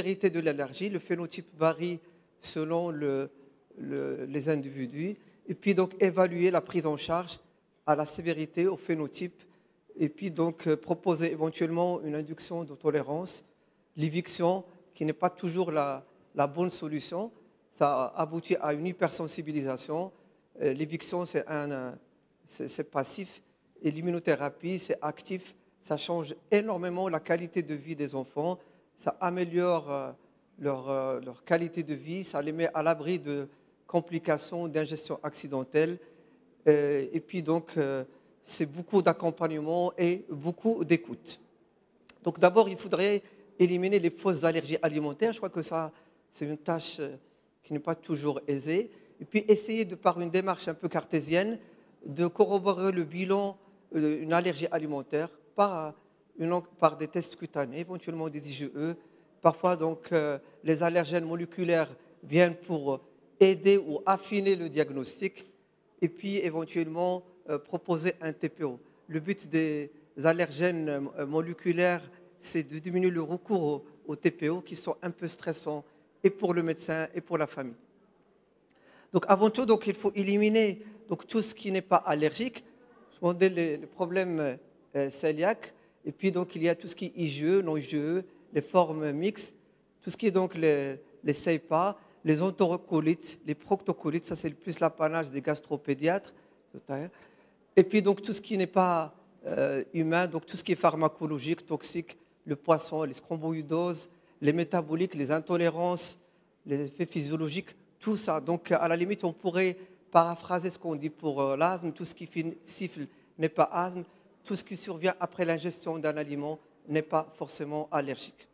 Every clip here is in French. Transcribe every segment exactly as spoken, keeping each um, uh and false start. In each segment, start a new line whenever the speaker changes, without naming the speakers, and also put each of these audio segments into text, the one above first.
sévérité de l'allergie. Le phénotype varie selon le, le, les individus. Et puis donc évaluer la prise en charge à la sévérité, au phénotype. Et puis donc euh, proposer éventuellement une induction de tolérance, l'éviction qui n'est pas toujours la, la bonne solution. Ça aboutit à une hypersensibilisation. Euh, l'éviction, c'est, un, c'est, c'est passif. Et l'immunothérapie, c'est actif. Ça change énormément la qualité de vie des enfants. Ça améliore euh, leur, euh, leur qualité de vie. Ça les met à l'abri de complications d'ingestion accidentelle. Euh, et puis donc, euh, c'est beaucoup d'accompagnement et beaucoup d'écoute. Donc d'abord, il faudrait éliminer les fausses allergies alimentaires. Je crois que ça, c'est une tâche qui n'est pas toujours aisée. Et puis essayer, de, par une démarche un peu cartésienne, de corroborer le bilan d'une allergie alimentaire par, une, par des tests cutanés, éventuellement des I G E. Parfois, donc, euh, les allergènes moléculaires viennent pour aider ou affiner le diagnostic et puis éventuellement euh, proposer un T P O. Le but des allergènes euh, moléculaires, c'est de diminuer le recours au, au T P O qui sont un peu stressants et pour le médecin et pour la famille. Donc avant tout, donc, il faut éliminer donc, tout ce qui n'est pas allergique. Je demandais les, les problèmes euh, cœliaques. Et puis donc il y a tout ce qui est I G E, non I G E, les formes mixtes, tout ce qui est donc les, les C E P A, les enterocolites, les proctocolites, ça c'est le plus l'apanage des gastropédiatres. Et puis donc tout ce qui n'est pas euh, humain, donc tout ce qui est pharmacologique, toxique, le poisson, les scromboïdoses, les métaboliques, les intolérances, les effets physiologiques, tout ça. Donc à la limite, on pourrait paraphraser ce qu'on dit pour euh, l'asthme, tout ce qui siffle n'est pas asthme, tout ce qui survient après l'ingestion d'un aliment n'est pas forcément allergique.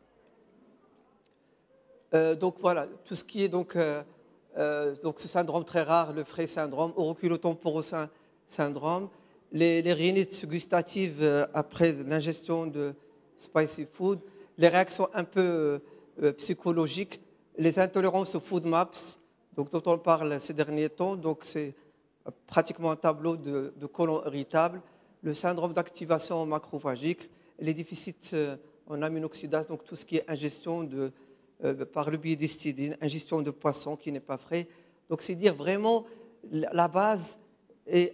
Euh, donc voilà, tout ce qui est donc, euh, euh, donc ce syndrome très rare, le Frey syndrome, auriculotemporocin syndrome, les, les rhinites gustatives euh, après l'ingestion de spicy food, les réactions un peu euh, psychologiques, les intolérances aux food maps, donc, dont on parle ces derniers temps, donc c'est pratiquement un tableau de, de côlon irritable, le syndrome d'activation macrophagique, les déficits euh, en aminoxydase, donc tout ce qui est ingestion de Euh, par le biais d'histidine, ingestion de poisson qui n'est pas frais. Donc c'est dire vraiment la base est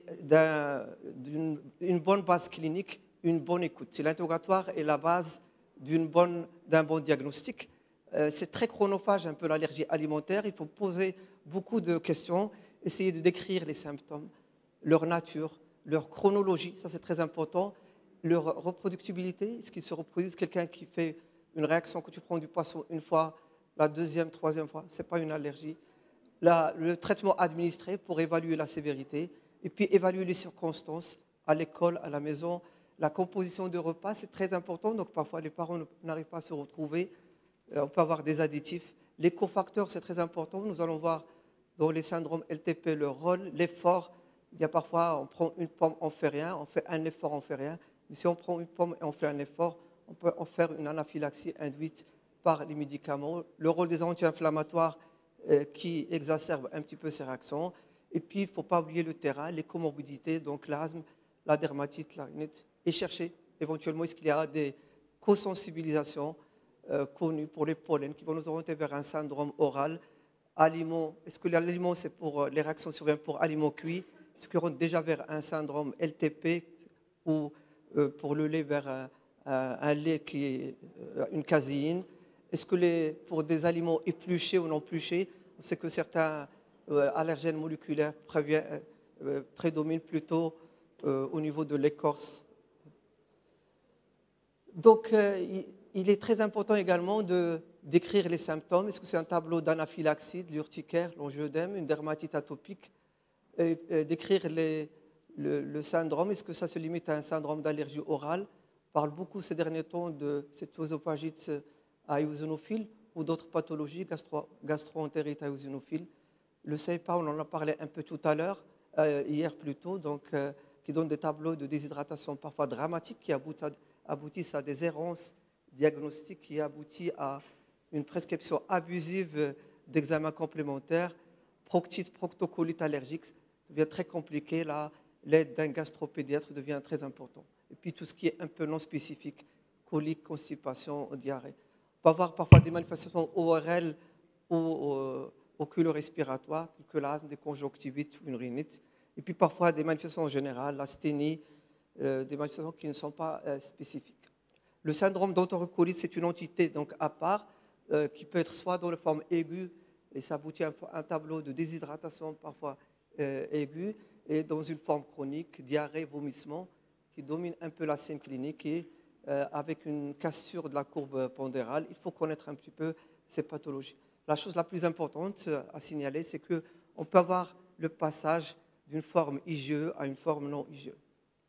d'une une bonne base clinique, une bonne écoute. L'interrogatoire est la base d'une bonne, d'un bon diagnostic. Euh, c'est très chronophage un peu l'allergie alimentaire. Il faut poser beaucoup de questions, essayer de décrire les symptômes, leur nature, leur chronologie, ça c'est très important, leur reproductibilité, est-ce qu'ils se reproduisent, quelqu'un qui fait une réaction que tu prends du poisson une fois, la deuxième, troisième fois, ce n'est pas une allergie. Là, le traitement administré pour évaluer la sévérité et puis évaluer les circonstances à l'école, à la maison. La composition de repas, c'est très important. Donc parfois, les parents n'arrivent pas à se retrouver. On peut avoir des additifs. Les cofacteurs, c'est très important. Nous allons voir dans les syndromes L T P leur rôle, l'effort. Il y a parfois, on prend une pomme, on ne fait rien. On fait un effort, on ne fait rien. Mais si on prend une pomme et on fait un effort, on peut en faire une anaphylaxie induite par les médicaments. Le rôle des anti-inflammatoires euh, qui exacerbent un petit peu ces réactions. Et puis, il ne faut pas oublier le terrain, les comorbidités, donc l'asthme, la dermatite, la rhinite, et chercher éventuellement est-ce qu'il y a des co-sensibilisations euh, connues pour les pollens qui vont nous orienter vers un syndrome oral. Aliments, est-ce que l'aliment, c'est pour les réactions surviennent pour aliments cuits? Est-ce qu'ils rentrent déjà vers un syndrome L T P ou euh, pour le lait vers un un lait qui est une caséine? Est-ce que les, pour des aliments épluchés ou non épluchés, on sait que certains euh, allergènes moléculaires préviennent, euh, prédominent plutôt euh, au niveau de l'écorce. Donc, euh, il, il est très important également de décrire les symptômes. Est-ce que c'est un tableau d'anaphylaxie, de l'urticaire, l'angioëdème, une dermatite atopique, et, et décrire les, le, le syndrome. Est-ce que ça se limite à un syndrome d'allergie orale? On parle beaucoup ces derniers temps de cette œsophagite à eosinophile ou d'autres pathologies gastro, gastro-entérite à eosinophile. Le C E P A, on en a parlé un peu tout à l'heure, euh, hier plutôt, donc, euh, qui donne des tableaux de déshydratation parfois dramatiques qui aboutissent à des errances diagnostiques, qui aboutissent à une prescription abusive d'examens complémentaires. Proctite, proctocolite allergique, ça devient très compliqué. Là, l'aide d'un gastropédiatre devient très important. Et puis tout ce qui est un peu non spécifique, colique, constipation, diarrhée. On peut avoir parfois des manifestations O R L ou euh, oculo-respiratoires, telles que l'asthme, des conjonctivites ou une rhinite. Et puis parfois des manifestations générales, l'asthénie, euh, des manifestations qui ne sont pas euh, spécifiques. Le syndrome d'entérocolite, c'est une entité donc à part euh, qui peut être soit dans la forme aiguë, et ça aboutit à un tableau de déshydratation parfois euh, aiguë, et dans une forme chronique, diarrhée, vomissement, qui domine un peu la scène clinique et euh, avec une cassure de la courbe pondérale. Il faut connaître un petit peu ces pathologies. La chose la plus importante à signaler, c'est qu'on peut avoir le passage d'une forme I G E à une forme non I G E.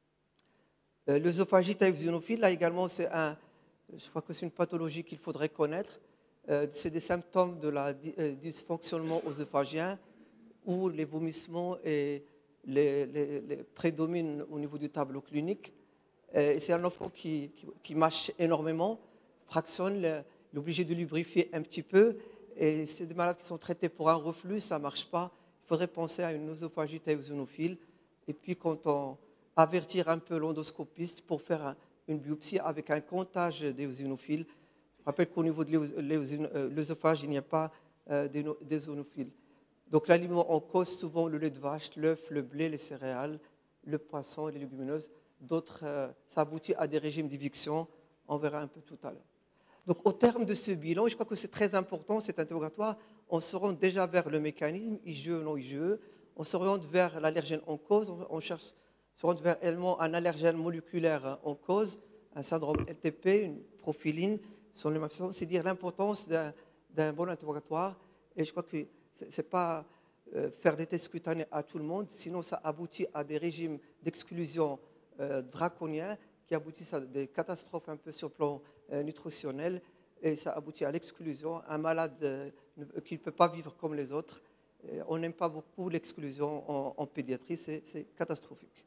Euh, L'œsophagite eosinophile, là également, c'est un, je crois que c'est une pathologie qu'il faudrait connaître. Euh, c'est des symptômes de la euh, dysfonctionnement œsophagien où les vomissements et les, les, les prédominent au niveau du tableau clinique. Et c'est un enfant qui, qui, qui mâche énormément, fractionne, il est obligé de lubrifier un petit peu. Et c'est des malades qui sont traités pour un reflux, ça ne marche pas. Il faudrait penser à une œsophagite eosinophile. Et puis, quand on avertir un peu l'endoscopiste pour faire un, une biopsie avec un comptage d'éosinophiles. Je rappelle qu'au niveau de l'œsophage, il n'y a pas euh, d'éosinophiles. Donc l'aliment en cause, souvent le lait de vache, l'œuf, le blé, les céréales, le poisson et les légumineuses. D'autres, euh, ça aboutit à des régimes d'éviction. On verra un peu tout à l'heure. Donc au terme de ce bilan, je crois que c'est très important, cet interrogatoire, on se rend déjà vers le mécanisme, I G E, non I G E. On s'oriente vers l'allergène en cause, on cherche se rendre vers également un allergène moléculaire en cause, un syndrome L T P, une prophyline, c'est dire l'importance d'un, d'un bon interrogatoire. Et je crois que ce n'est pas euh, faire des tests cutanés à tout le monde, sinon ça aboutit à des régimes d'exclusion euh, draconiens qui aboutissent à des catastrophes un peu sur le plan euh, nutritionnel et ça aboutit à l'exclusion. Un malade euh, qui ne peut pas vivre comme les autres, et on n'aime pas beaucoup l'exclusion en, en pédiatrie, c'est, c'est catastrophique.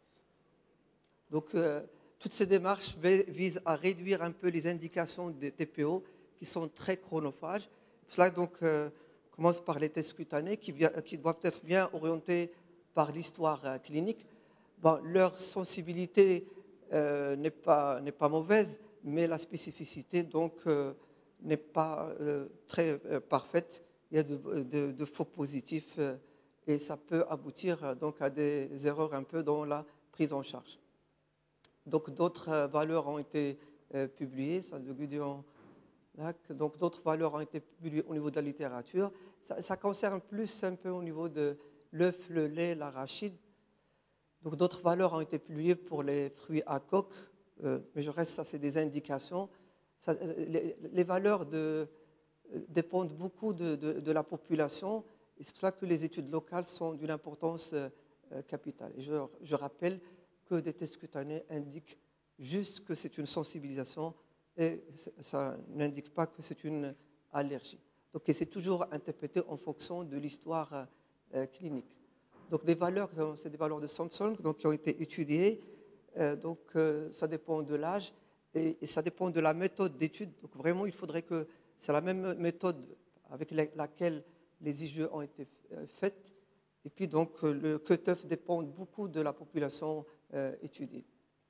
Donc, euh, toutes ces démarches visent à réduire un peu les indications des T P O qui sont très chronophages. Cela donc euh, commence par les tests cutanés qui, qui doivent être bien orientés par l'histoire euh, clinique. Bon, leur sensibilité euh, n'est pas, n'est pas mauvaise, mais la spécificité donc euh, n'est pas euh, très euh, parfaite. Il y a de, de, de faux positifs euh, et ça peut aboutir euh, donc à des erreurs un peu dans la prise en charge. Donc d'autres euh, valeurs ont été euh, publiées, ça de Gudjon, donc d'autres valeurs ont été publiées au niveau de la littérature. Ça, ça concerne plus un peu au niveau de l'œuf, le lait, l'arachide. Donc d'autres valeurs ont été publiées pour les fruits à coque, euh, mais je reste, ça c'est des indications. Ça, les, les, valeurs de, euh, dépendent beaucoup de, de, de la population, et c'est pour ça que les études locales sont d'une importance euh, capitale. Et je, je rappelle que des tests cutanés indiquent juste que c'est une sensibilisation et ça n'indique pas que c'est une allergie. Donc c'est toujours interprété en fonction de l'histoire euh, clinique. Donc des valeurs, c'est des valeurs de Samson donc, qui ont été étudiées. Euh, donc euh, ça dépend de l'âge et, et ça dépend de la méthode d'étude. Donc vraiment, il faudrait que c'est la même méthode avec laquelle les I G E ont été faites. Et puis donc le cutoff dépend beaucoup de la population euh, étudiée.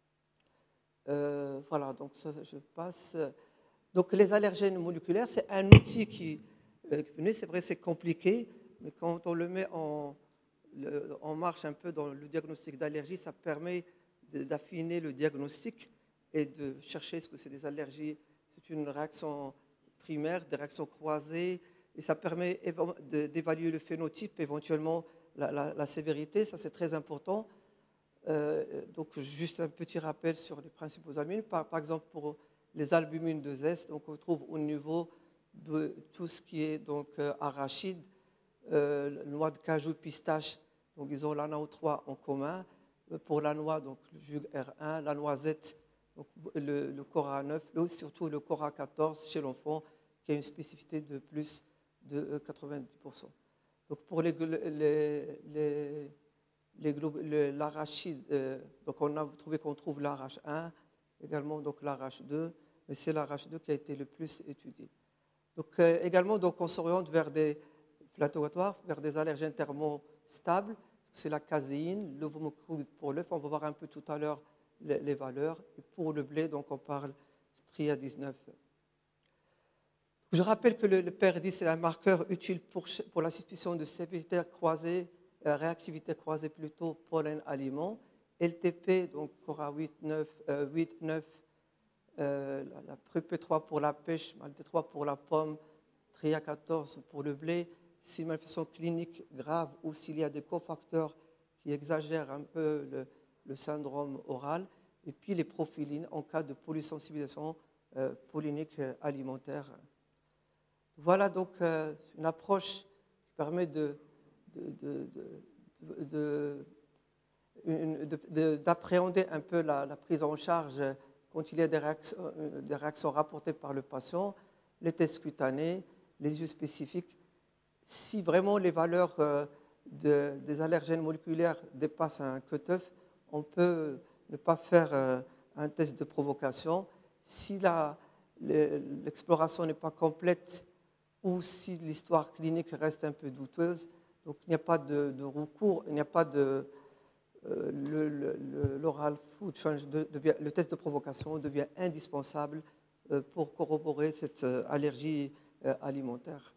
Euh, voilà, donc ça, je passe. Donc les allergènes moléculaires, c'est un outil qui, euh, c'est vrai, c'est compliqué, mais quand on le met en, le, en marche un peu dans le diagnostic d'allergie, ça permet d'affiner le diagnostic et de chercher ce que c'est des allergies. C'est une réaction primaire, des réactions croisées, et ça permet d'évaluer le phénotype, éventuellement la, la, la sévérité, ça c'est très important. Euh, donc juste un petit rappel sur les principaux albumines. Par, par exemple, pour les albumines de zeste, donc on trouve au niveau de tout ce qui est donc euh, arachide, euh, noix de cajou, pistache, donc ils ont la N A O trois en commun. Pour la noix, donc le jus R un, la noisette, donc le, le Cora neuf, et surtout le Cora quatorze chez l'enfant, qui a une spécificité de plus de quatre-vingt-dix pour cent. Donc pour les, les, les l'arachide, euh, donc on a trouvé qu'on trouve l'A R H un, également donc l'A R H deux, mais c'est l'A R H deux qui a été le plus étudié. Donc euh, également donc on s'oriente vers des inflammatoires, vers des allergènes thermostables, c'est la caséine, le l'ovomocrude pour l'œuf, on va voir un peu tout à l'heure les, les valeurs, et pour le blé donc on parle Stria dix-neuf. Je rappelle que le, le P R dix est un marqueur utile pour, pour la suspicion de sévérité croisée, euh, réactivité croisée plutôt, pollen-aliments. L T P, donc Cora huit, neuf, euh, la, la P P trois pour la pêche, M A L T trois pour la pomme, Tria quatorze pour le blé. Si manifestation clinique grave ou s'il y a des cofacteurs qui exagèrent un peu le, le syndrome oral, et puis les profilines en cas de polysensibilisation euh, pollinique alimentaire. Voilà donc euh, une approche qui permet de, de, de, de, d'appréhender un peu la, la prise en charge quand il y a des réactions, des réactions rapportées par le patient, les tests cutanés, les yeux spécifiques. Si vraiment les valeurs euh, de, des allergènes moléculaires dépassent un cutoff, on peut ne pas faire euh, un test de provocation. Si la, l'exploration n'est pas complète ou si l'histoire clinique reste un peu douteuse, donc il n'y a pas de, de recours, il n'y a pas de... Euh, le, le, l'oral food challenge devient, le test de provocation devient indispensable euh, pour corroborer cette euh, allergie euh, alimentaire.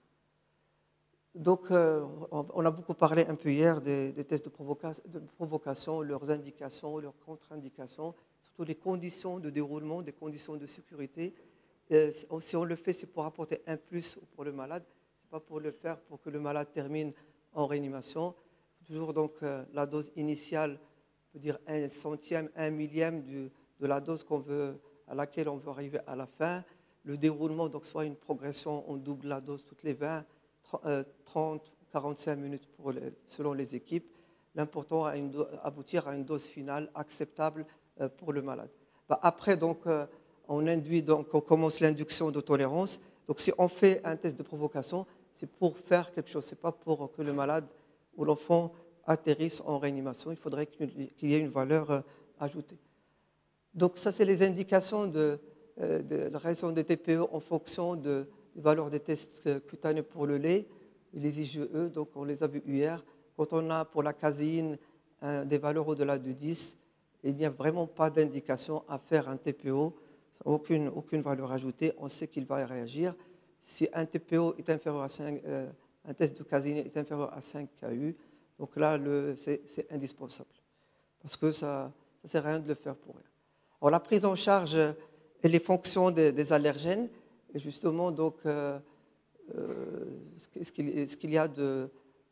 Donc, euh, on a beaucoup parlé un peu hier des, des tests de, provoca- de provocation, leurs indications, leurs contre-indications, surtout les conditions de déroulement, des conditions de sécurité. Et si on le fait, c'est pour apporter un plus pour le malade, ce n'est pas pour le faire pour que le malade termine en réanimation. Toujours donc euh, la dose initiale, on peut dire un centième, un millième du, de la dose qu'on veut, à laquelle on veut arriver à la fin. Le déroulement, donc soit une progression, on double la dose toutes les vingt, trente, quarante-cinq minutes pour les, selon les équipes. L'important est aboutir à une dose finale acceptable euh, pour le malade. Bah, après, donc, euh, on induit, donc, on commence l'induction de tolérance. Donc, si on fait un test de provocation, c'est pour faire quelque chose, c'est pas pour que le malade ou l'enfant atterrisse en réanimation. Il faudrait qu'il y ait une valeur euh, ajoutée. Donc, ça, c'est les indications de, euh, de la réaction des T P E en fonction de les valeurs des tests cutanés pour le lait, les I G E, donc on les a vus hier. Quand on a pour la caséine hein, des valeurs au-delà de dix, il n'y a vraiment pas d'indication à faire un T P O, aucune, aucune valeur ajoutée, on sait qu'il va réagir. Si un T P O est inférieur à cinq, euh, un test de caséine est inférieur à cinq K U, donc là, c'est, c'est indispensable, parce que ça ne sert à rien de le faire pour rien. Alors, la prise en charge et les fonctions des, des allergènes, et justement, donc, euh, euh, ce qu'il y a de,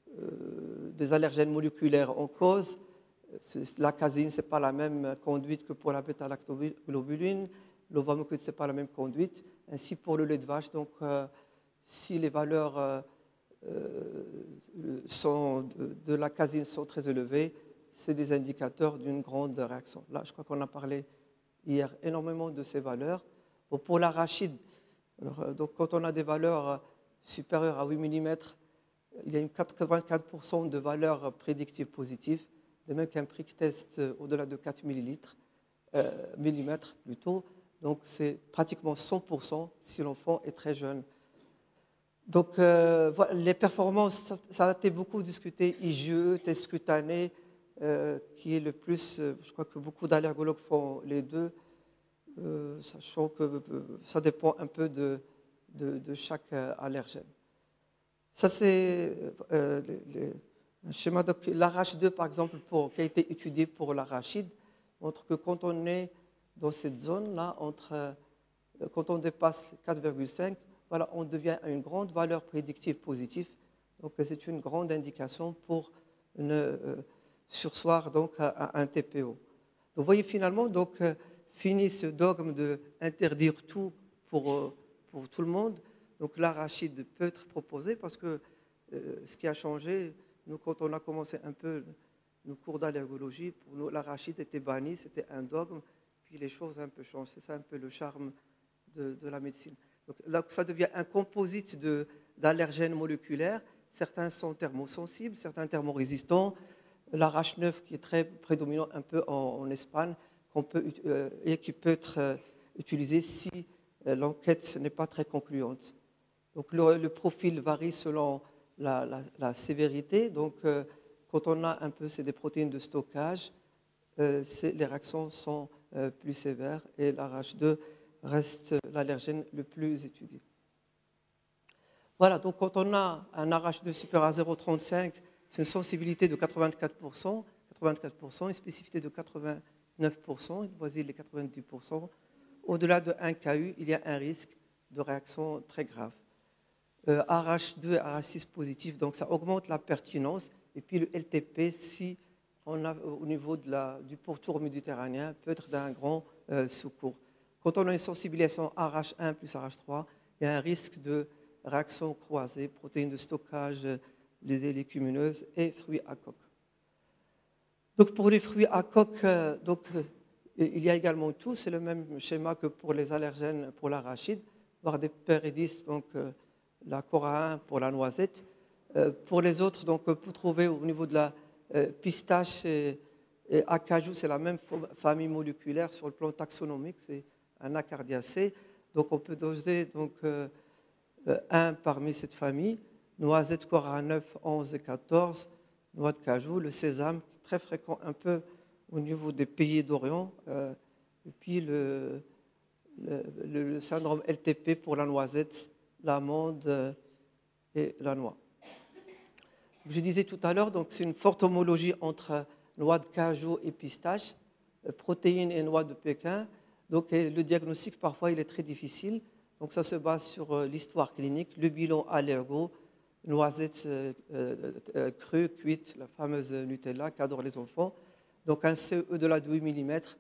euh, des allergènes moléculaires en cause. La caséine, ce n'est pas la même conduite que pour la bêta-lactoglobuline. L'ovamocute, ce n'est pas la même conduite. Ainsi pour le lait de vache. Donc, euh, si les valeurs euh, sont de, de la caséine sont très élevées, c'est des indicateurs d'une grande réaction. Là, je crois qu'on a parlé hier énormément de ces valeurs. Bon, pour l'arachide, alors, donc, quand on a des valeurs supérieures à huit millimètres, il y a une quatre-vingt-quatre pour cent de valeurs prédictives positives, de même qu'un prick test au-delà de quatre millilitres, euh, millimètres plutôt. Donc, c'est pratiquement cent pour cent si l'enfant est très jeune. Donc, euh, voilà, les performances, ça, ça a été beaucoup discuté, I G E, test cutané, euh, qui est le plus, euh, je crois que beaucoup d'allergologues font les deux. Euh, sachant que euh, ça dépend un peu de, de, de chaque euh, allergène. Ça, c'est euh, un schéma. L'A R H deux, par exemple, pour, qui a été étudié pour l'arachide, montre que quand on est dans cette zone-là, entre, euh, quand on dépasse quatre virgule cinq, voilà, on devient à une grande valeur prédictive positive. Donc, c'est une grande indication pour ne euh, sursoir donc, à, à un T P O. Donc, vous voyez finalement, donc, euh, fini ce dogme d'interdire tout pour, pour tout le monde. Donc l'arachide peut être proposé parce que euh, ce qui a changé, nous, quand on a commencé un peu nos cours d'allergologie, pour nous, l'arachide était banni, c'était un dogme, puis les choses ont un peu changé. C'est ça un peu le charme de, de la médecine. Donc là, ça devient un composite d'allergènes moléculaires. Certains sont thermosensibles, certains thermorésistants. L'A R H neuf, qui est très prédominant un peu en, en Espagne, qu'on peut, euh, et qui peut être euh, utilisé si euh, l'enquête n'est pas très concluante. Donc le, le profil varie selon la, la, la sévérité. Donc euh, quand on a un peu, c'est des protéines de stockage, euh, les réactions sont euh, plus sévères et l'A R H deux reste l'allergène le plus étudié. Voilà, donc quand on a un A H deux supérieur à zéro virgule trente-cinq, c'est une sensibilité de quatre-vingt-quatre pour cent, quatre-vingt-quatre pour cent, une spécificité de quatre-vingt-neuf pour cent, il voisine les quatre-vingt-dix pour cent. Au-delà de un K U, il y a un risque de réaction très grave. Euh, A H deux et A H six positif, donc ça augmente la pertinence. Et puis le L T P, si on a au niveau de la, du pourtour méditerranéen, peut être d'un grand euh, secours. Quand on a une sensibilisation A H un plus A H trois, il y a un risque de réaction croisée, protéines de stockage, les légumineuses et fruits à coque. Donc pour les fruits à coque, euh, donc, euh, il y a également tout, c'est le même schéma que pour les allergènes pour l'arachide, voire des péridis, donc euh, la corain pour la noisette. Euh, pour les autres, donc euh, pour trouver au niveau de la euh, pistache et, et acajou, c'est la même famille moléculaire sur le plan taxonomique, c'est un Acardiacées. Donc on peut doser donc, euh, euh, un parmi cette famille, noisette, corain neuf, onze et quatorze, noix de cajou, le sésame, très fréquent un peu au niveau des pays d'Orient, euh, et puis le, le, le, syndrome L T P pour la noisette, l'amande et la noix. Je disais tout à l'heure, donc c'est une forte homologie entre noix de cajou et pistache, protéines et noix de Pékin. Donc le diagnostic parfois il est très difficile. Donc ça se base sur l'histoire clinique, le bilan allergo, noisette euh, euh, crue, cuite, la fameuse Nutella qu'adorent les enfants. Donc un C E au-delà de huit millimètres,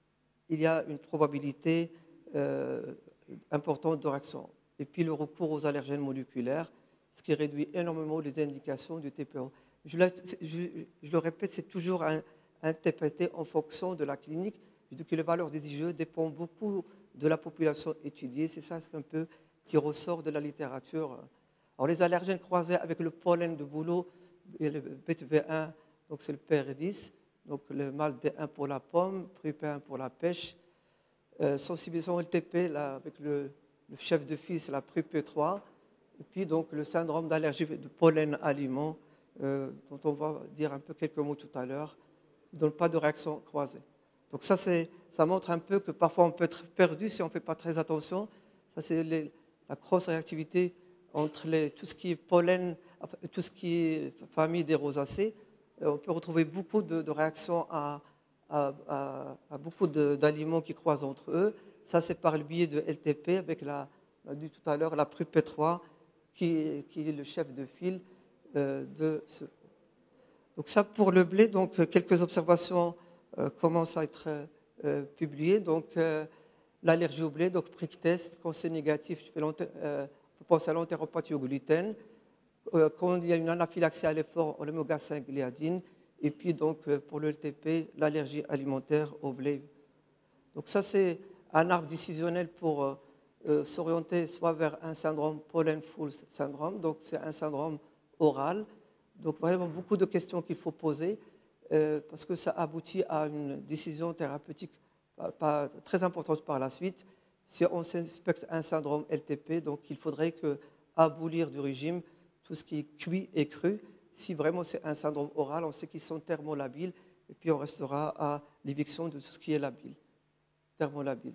il y a une probabilité euh, importante de réaction. Et puis le recours aux allergènes moléculaires, ce qui réduit énormément les indications du T P O. Je, la, je, je le répète, c'est toujours un, interprété en fonction de la clinique, que les valeurs des I G E dépendent beaucoup de la population étudiée. C'est ça un peu qui ressort de la littérature. Alors les allergènes croisés avec le pollen de bouleau, et le B T V un, donc c'est le P R dix, donc le mal D un pour la pomme, P R U P un pour la pêche, euh, sensibilisation L T P là, avec le, le chef de file, c'est la P R U P trois, et puis donc le syndrome d'allergie de pollen aliment, euh, dont on va dire un peu quelques mots tout à l'heure, qui ne donne pas de réaction croisée. Donc ça, ça montre un peu que parfois on peut être perdu si on ne fait pas très attention. Ça, c'est les, la cross-réactivité entre les, tout ce qui est pollen, tout ce qui est famille des rosacées. On peut retrouver beaucoup de, de réactions à, à, à, à beaucoup d'aliments qui croisent entre eux. Ça, c'est par le biais de L T P, avec, la, on a dit tout à l'heure, la P R U P trois, qui, qui est le chef de file euh, de ce. Donc ça, pour le blé, donc quelques observations euh, commencent à être euh, publiées. Donc euh, l'allergie au blé, donc prick test, quand c'est négatif, je fais euh, on peut penser à l'entéropathie au gluten. Euh, quand il y a une anaphylaxie à l'effort, l'oméga cinq gliadine. Et puis donc euh, pour le L T P, l'allergie alimentaire au blé. Donc ça, c'est un arbre décisionnel pour euh, euh, s'orienter soit vers un syndrome pollen-full syndrome, donc c'est un syndrome oral. Donc vraiment beaucoup de questions qu'il faut poser euh, parce que ça aboutit à une décision thérapeutique pas, pas très importante par la suite. Si on suspecte un syndrome L T P, donc il faudrait que abolir du régime tout ce qui est cuit et cru. Si vraiment c'est un syndrome oral, on sait qu'ils sont thermolabiles et puis on restera à l'éviction de tout ce qui est labile, thermolabile.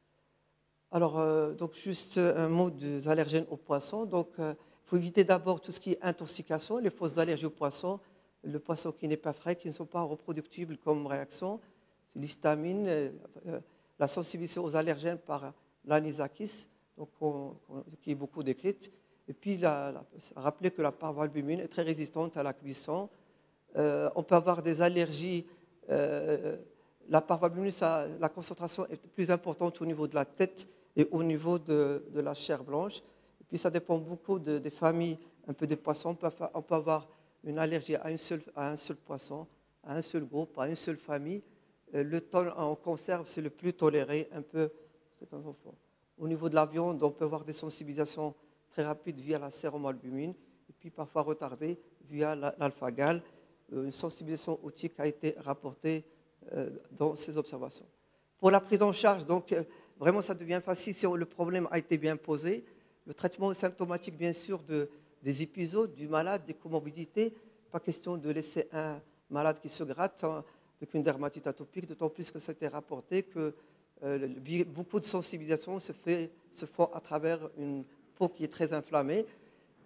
Alors, euh, donc juste un mot des allergènes aux poissons. Donc, euh, il faut éviter d'abord tout ce qui est intoxication, les fausses allergies aux poissons, le poisson qui n'est pas frais, qui ne sont pas reproductibles comme réaction. C'est l'histamine, euh, la sensibilisation aux allergènes par l'anisakis, donc on, on, qui est beaucoup décrite. Et puis, la, la, rappeler que la parvalbumine est très résistante à la cuisson. Euh, on peut avoir des allergies. Euh, la parvalbumine, ça, la concentration est plus importante au niveau de la tête et au niveau de, de la chair blanche. Et puis ça dépend beaucoup de, des familles, un peu des poissons. On peut, on peut avoir une allergie à, une seule, à un seul poisson, à un seul groupe, à une seule famille. Le thon en conserve, c'est le plus toléré, un peu. C'est un enfant. Au niveau de la viande, on peut avoir des sensibilisations très rapides via la sérumalbumine, et puis parfois retardées via l'alpha-gal. Une sensibilisation otique a été rapportée dans ces observations. Pour la prise en charge, donc, vraiment, ça devient facile si le problème a été bien posé. Le traitement symptomatique, bien sûr, de, des épisodes, du malade, des comorbidités. Pas question de laisser un malade qui se gratte hein, avec une dermatite atopique, d'autant plus que c'était rapporté que euh, beaucoup de sensibilisation se, fait, se font à travers une peau qui est très inflammée.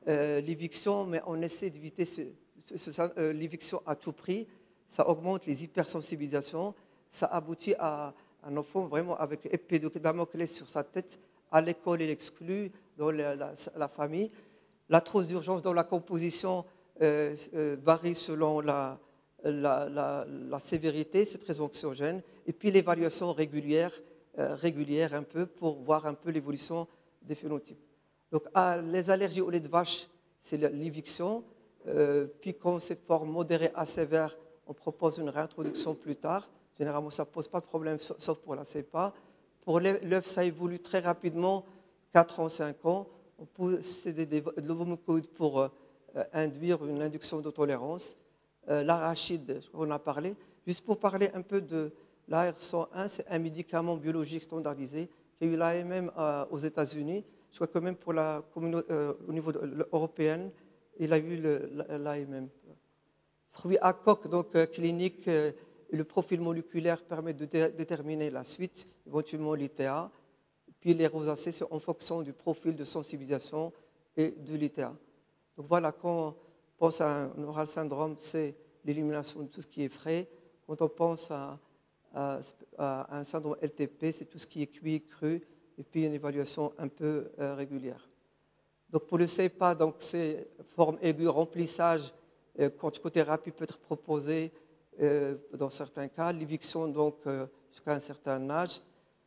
euh, l'éviction, mais on essaie d'éviter ce, ce, ce, euh, l'éviction à tout prix. Ça augmente les hypersensibilisations, ça aboutit à un enfant vraiment avec épée de Damoclès sur sa tête. À l'école, il est exclu, dans la, la, la famille. La trousse d'urgence dans la composition euh, euh, varie selon la, la, la, la sévérité, c'est très anxiogène. Et puis l'évaluation régulière, euh, régulière un peu, pour voir un peu l'évolution des phénotypes. Donc à, les allergies au lait de vache, c'est l'éviction. Euh, puis quand c'est forme modérée à sévère, on propose une réintroduction plus tard. Généralement, ça ne pose pas de problème, sauf pour la C E P A. Pour l'œuf, ça évolue très rapidement, quatre ans, cinq ans. On peut céder de l'ovomucoïde pour euh, induire une induction de tolérance. Euh, L'arachide, on en a parlé. Juste pour parler un peu de l'A R cent un, c'est un médicament biologique standardisé qui a eu l'A M M euh, aux États-Unis. Je crois que même pour la communauté, euh, au niveau européen, il a eu l'A M M. Fruit à coque, donc euh, clinique, euh, le profil moléculaire permet de dé déterminer la suite, éventuellement l'I T A. Puis les rosacées, c'est en fonction du profil de sensibilisation et de l'I T A. Donc voilà, quand on pense à un oral syndrome, c'est l'élimination de tout ce qui est frais. Quand on pense à, à, à un syndrome L T P, c'est tout ce qui est cuit, cru, et puis une évaluation un peu euh, régulière. Donc pour le C E P A, c'est forme aiguë, remplissage, euh, corticothérapie peut être proposée euh, dans certains cas, l'éviction donc euh, jusqu'à un certain âge.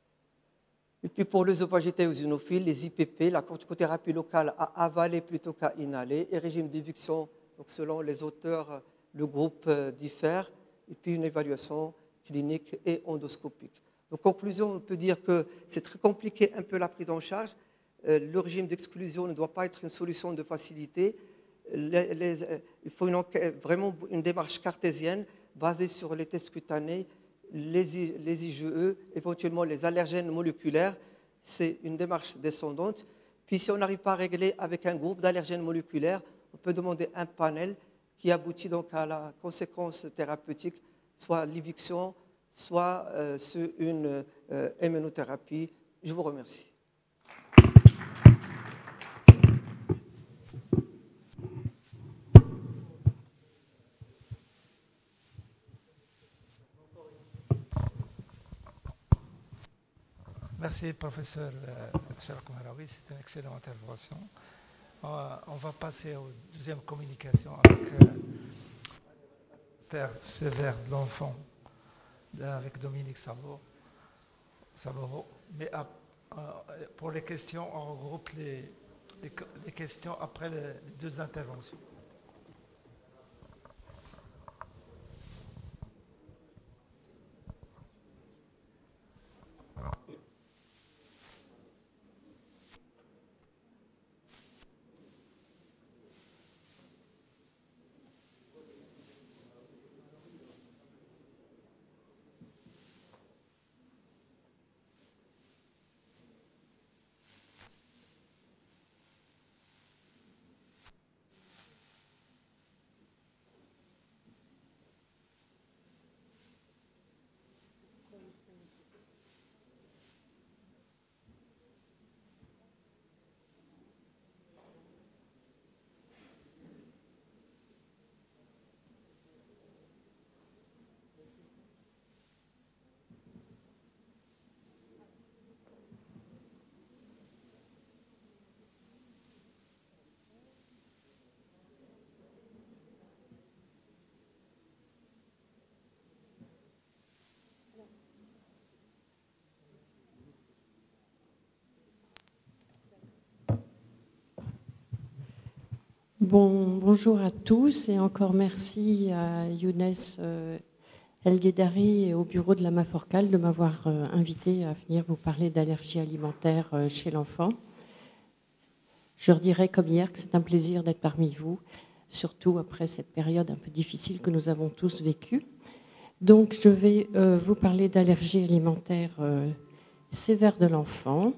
Et puis pour l'œsophagité eosinophile, les I P P, la corticothérapie locale à avaler plutôt qu'à inhaler, et régime d'éviction, donc selon les auteurs, le groupe euh, diffère, et puis une évaluation clinique et endoscopique. Donc conclusion, on peut dire que c'est très compliqué un peu la prise en charge. Euh, le régime d'exclusion ne doit pas être une solution de facilité. Les, les, euh, il faut une enquête, vraiment une démarche cartésienne basée sur les tests cutanés, les, les I G E, éventuellement les allergènes moléculaires. C'est une démarche descendante. Puis si on n'arrive pas à régler avec un groupe d'allergènes moléculaires, on peut demander un panel qui aboutit donc à la conséquence thérapeutique, soit l'éviction, soit euh, une euh, immunothérapie. Je vous remercie.
Merci, professeur Sherlock Marawi, c'est une excellente intervention. Euh, on va passer aux deuxième communication avec euh, terre sévère de l'enfant, avec Dominique Savoreau. Mais euh, pour les questions, on regroupe les, les, les questions après les, les deux interventions.
Bon, bonjour à tous et encore merci à Younes euh, El Guédari et au bureau de la Maforcal de m'avoir euh, invité à venir vous parler d'allergie alimentaire euh, chez l'enfant. Je redirai comme hier que c'est un plaisir d'être parmi vous, surtout après cette période un peu difficile que nous avons tous vécue. Donc je vais euh, vous parler d'allergie alimentaire euh, sévère de l'enfant.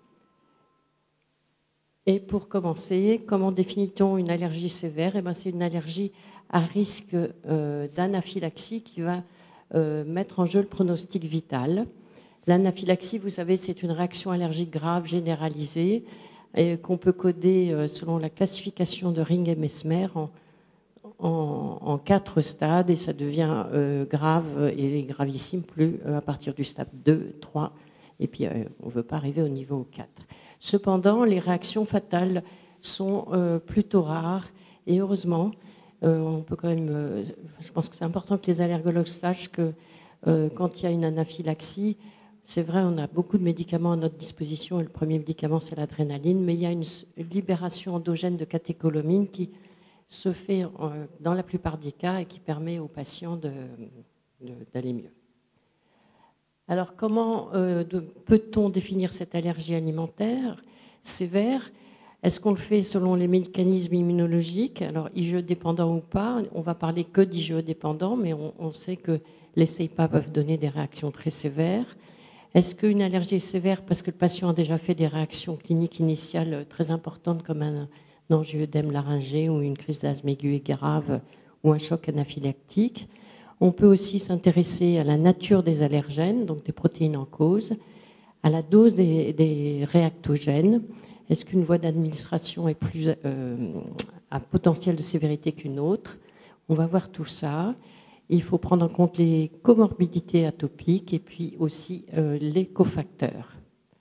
Et pour commencer, comment définit-on une allergie sévère? Eh bien, c'est une allergie à risque euh, d'anaphylaxie qui va euh, mettre en jeu le pronostic vital. L'anaphylaxie, vous savez, c'est une réaction allergique grave généralisée et qu'on peut coder selon la classification de Ring et Mesmer en, en, en quatre stades, et ça devient euh, grave et gravissime plus euh, à partir du stade deux, trois, et puis euh, on ne veut pas arriver au niveau quatre. Cependant, les réactions fatales sont euh, plutôt rares, et heureusement, euh, on peut quand même, euh, je pense que c'est important que les allergologues sachent que euh, quand il y a une anaphylaxie, c'est vrai, on a beaucoup de médicaments à notre disposition, et le premier médicament, c'est l'adrénaline, mais il y a une libération endogène de catécholamine qui se fait dans la plupart des cas et qui permet aux patients de, de, d'aller mieux. Alors, comment euh, peut-on définir cette allergie alimentaire sévère? Est-ce qu'on le fait selon les mécanismes immunologiques? Alors, I G E dépendant ou pas, on va parler que d'I G E dépendant, mais on, on sait que les C I P A peuvent donner des réactions très sévères. Est-ce qu'une allergie est sévère parce que le patient a déjà fait des réactions cliniques initiales très importantes comme un angioëdème laryngé ou une crise d'asthme aiguë et grave ou un choc anaphylactique? On peut aussi s'intéresser à la nature des allergènes, donc des protéines en cause, à la dose des, des réactogènes. Est-ce qu'une voie d'administration est plus euh, à potentiel de sévérité qu'une autre? On va voir tout ça. Il faut prendre en compte les comorbidités atopiques et puis aussi euh, les cofacteurs.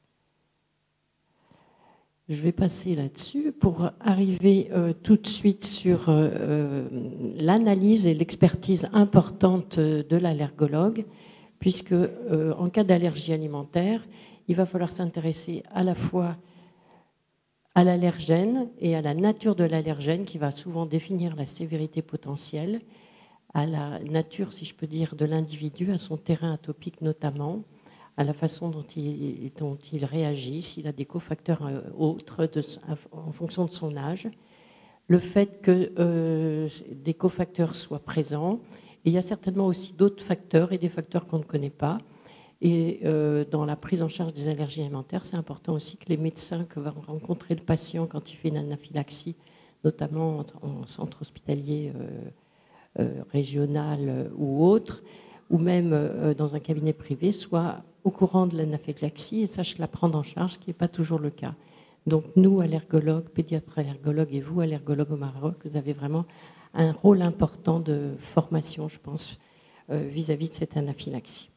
Je vais passer là-dessus pour arriver euh, tout de suite sur euh, l'analyse et l'expertise importante de l'allergologue, puisque euh, en cas d'allergie alimentaire, il va falloir s'intéresser à la fois à l'allergène et à la nature de l'allergène qui va souvent définir la sévérité potentielle, à la nature, si je peux dire, de l'individu, à son terrain atopique notamment, à la façon dont il, dont il réagit, s'il a des cofacteurs autres de, en fonction de son âge, le fait que euh, des cofacteurs soient présents. Et il y a certainement aussi d'autres facteurs et des facteurs qu'on ne connaît pas. Et euh, dans la prise en charge des allergies alimentaires, c'est important aussi que les médecins que va rencontrer le patient quand il fait une anaphylaxie, notamment en, en centre hospitalier euh, euh, régional ou autre, ou même euh, dans un cabinet privé, soient au courant de l'anaphylaxie et sachent la prendre en charge, ce qui n'est pas toujours le cas. Donc nous, allergologues, pédiatres allergologues, et vous, allergologues au Maroc, vous avez vraiment un rôle important de formation, je pense, euh, vis-à-vis de cette anaphylaxie.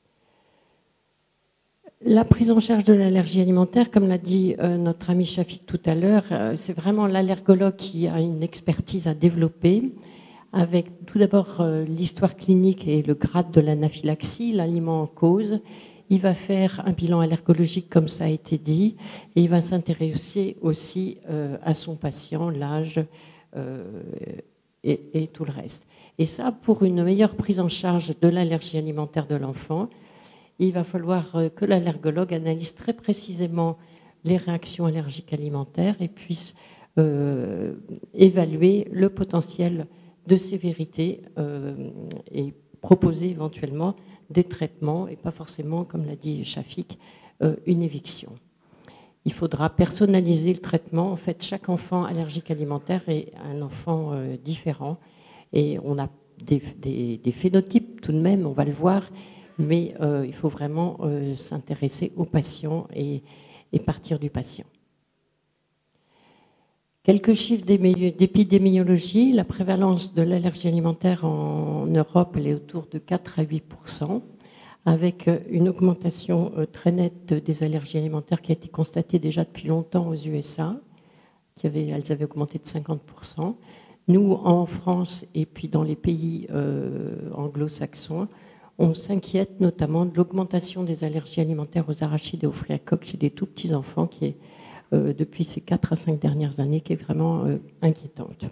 La prise en charge de l'allergie alimentaire, comme l'a dit euh, notre ami Shafik tout à l'heure, euh, c'est vraiment l'allergologue qui a une expertise à développer, avec tout d'abord euh, l'histoire clinique et le grade de l'anaphylaxie, l'aliment en cause. Il va faire un bilan allergologique, comme ça a été dit, et il va s'intéresser aussi euh, à son patient, l'âge euh, et, et tout le reste. Et ça, pour une meilleure prise en charge de l'allergie alimentaire de l'enfant, il va falloir que l'allergologue analyse très précisément les réactions allergiques alimentaires et puisse euh, évaluer le potentiel de sévérité euh, et proposer éventuellement des traitements et pas forcément, comme l'a dit Shafik, euh, une éviction. Il faudra personnaliser le traitement. En fait, chaque enfant allergique alimentaire est un enfant euh, différent et on a des, des, des phénotypes tout de même, on va le voir, mais euh, il faut vraiment euh, s'intéresser au patient et, et partir du patient. Quelques chiffres d'épidémiologie. La prévalence de l'allergie alimentaire en Europe elle est autour de quatre à huit pour cent, avec une augmentation très nette des allergies alimentaires qui a été constatée déjà depuis longtemps aux U S A, qui avaient, elles avaient augmenté de cinquante pour cent. Nous, en France et puis dans les pays euh, anglo-saxons, on s'inquiète notamment de l'augmentation des allergies alimentaires aux arachides et aux fruits à coque chez des tout petits enfants qui est, euh, depuis ces quatre à cinq dernières années, qui est vraiment euh, inquiétante.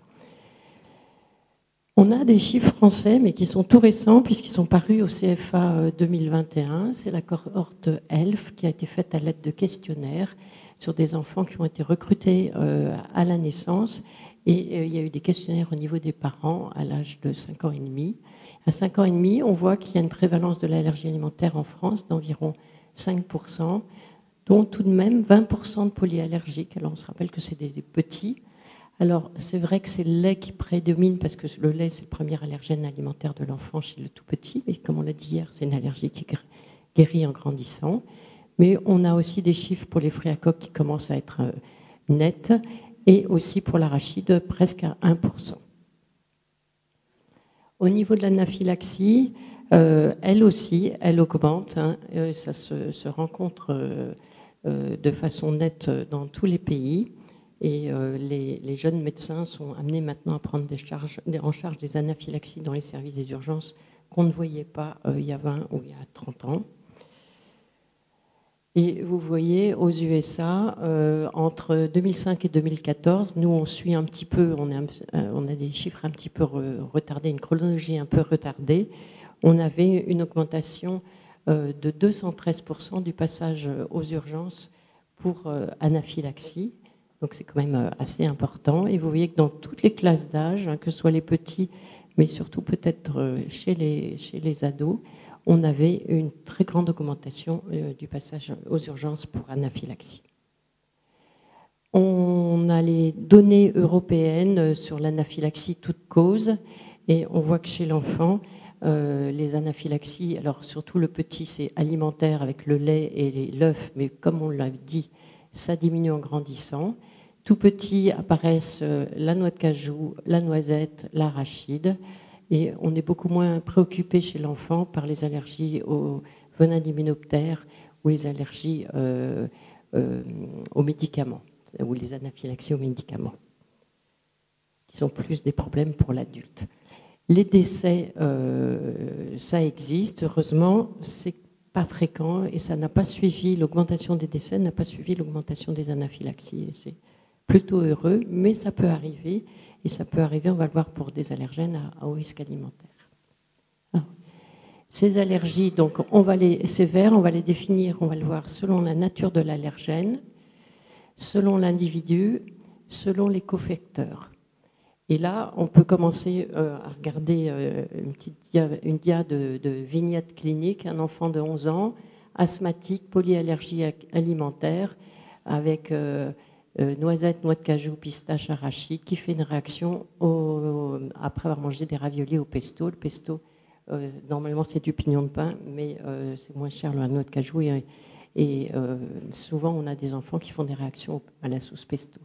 On a des chiffres français, mais qui sont tout récents, puisqu'ils sont parus au C F A deux mille vingt et un. C'est la cohorte E L F qui a été faite à l'aide de questionnaires sur des enfants qui ont été recrutés euh, à la naissance. Et euh, il y a eu des questionnaires au niveau des parents à l'âge de cinq ans et demi. À cinq ans et demi, on voit qu'il y a une prévalence de l'allergie alimentaire en France d'environ cinq pour cent, dont tout de même vingt pour cent de polyallergiques. Alors on se rappelle que c'est des, des petits. Alors c'est vrai que c'est le lait qui prédomine parce que le lait c'est le premier allergène alimentaire de l'enfant chez le tout petit. Et comme on l'a dit hier, c'est une allergie qui guérit en grandissant. Mais on a aussi des chiffres pour les fruits à coque qui commencent à être net, et aussi pour l'arachide, presque à un pour cent. Au niveau de l'anaphylaxie, euh, elle aussi, elle augmente. Hein, ça se, se rencontre euh, euh, de façon nette dans tous les pays. Et euh, les, les jeunes médecins sont amenés maintenant à prendre des charges, des, en charge des anaphylaxies dans les services des urgences qu'on ne voyait pas euh, il y a vingt ou il y a trente ans. Et vous voyez, aux U S A, euh, entre deux mille cinq et deux mille quatorze, nous, on suit un petit peu, on, est un, euh, on a des chiffres un petit peu re, retardés, une chronologie un peu retardée. On avait une augmentation euh, de deux cent treize pour cent du passage aux urgences pour euh, anaphylaxie. Donc, c'est quand même assez important. Et vous voyez que dans toutes les classes d'âge, hein, que ce soit les petits, mais surtout peut-être chez les, chez les ados, on avait une très grande augmentation euh, du passage aux urgences pour anaphylaxie. On a les données européennes sur l'anaphylaxie toute cause, et on voit que chez l'enfant, euh, les anaphylaxies, alors surtout le petit, c'est alimentaire avec le lait et l'œuf, mais comme on l'a dit, ça diminue en grandissant. Tout petit apparaissent la noix de cajou, la noisette, l'arachide. Et on est beaucoup moins préoccupé chez l'enfant par les allergies au venin d'hyménoptère ou les allergies euh, euh, aux médicaments, ou les anaphylaxies aux médicaments, qui sont plus des problèmes pour l'adulte. Les décès, euh, ça existe, heureusement, c'est pas fréquent et ça n'a pas suivi, l'augmentation des décès n'a pas suivi l'augmentation des anaphylaxies. C'est plutôt heureux, mais ça peut arriver, et ça peut arriver, on va le voir, pour des allergènes à, à haut risque alimentaire. Alors, ces allergies, donc, on va les sévères, on va les définir, on va le voir selon la nature de l'allergène, selon l'individu, selon les cofacteurs. Et là, on peut commencer euh, à regarder euh, une petite dia, une dia de, de vignette clinique, un enfant de onze ans, asthmatique, polyallergie alimentaire, avec euh, euh, noisette, noix de cajou, pistache, arachide, qui fait une réaction au, après avoir mangé des raviolis au pesto. Le pesto, euh, normalement, c'est du pignon de pain, mais euh, c'est moins cher la noix de cajou. Et, et euh, souvent, on a des enfants qui font des réactions à la sauce pesto.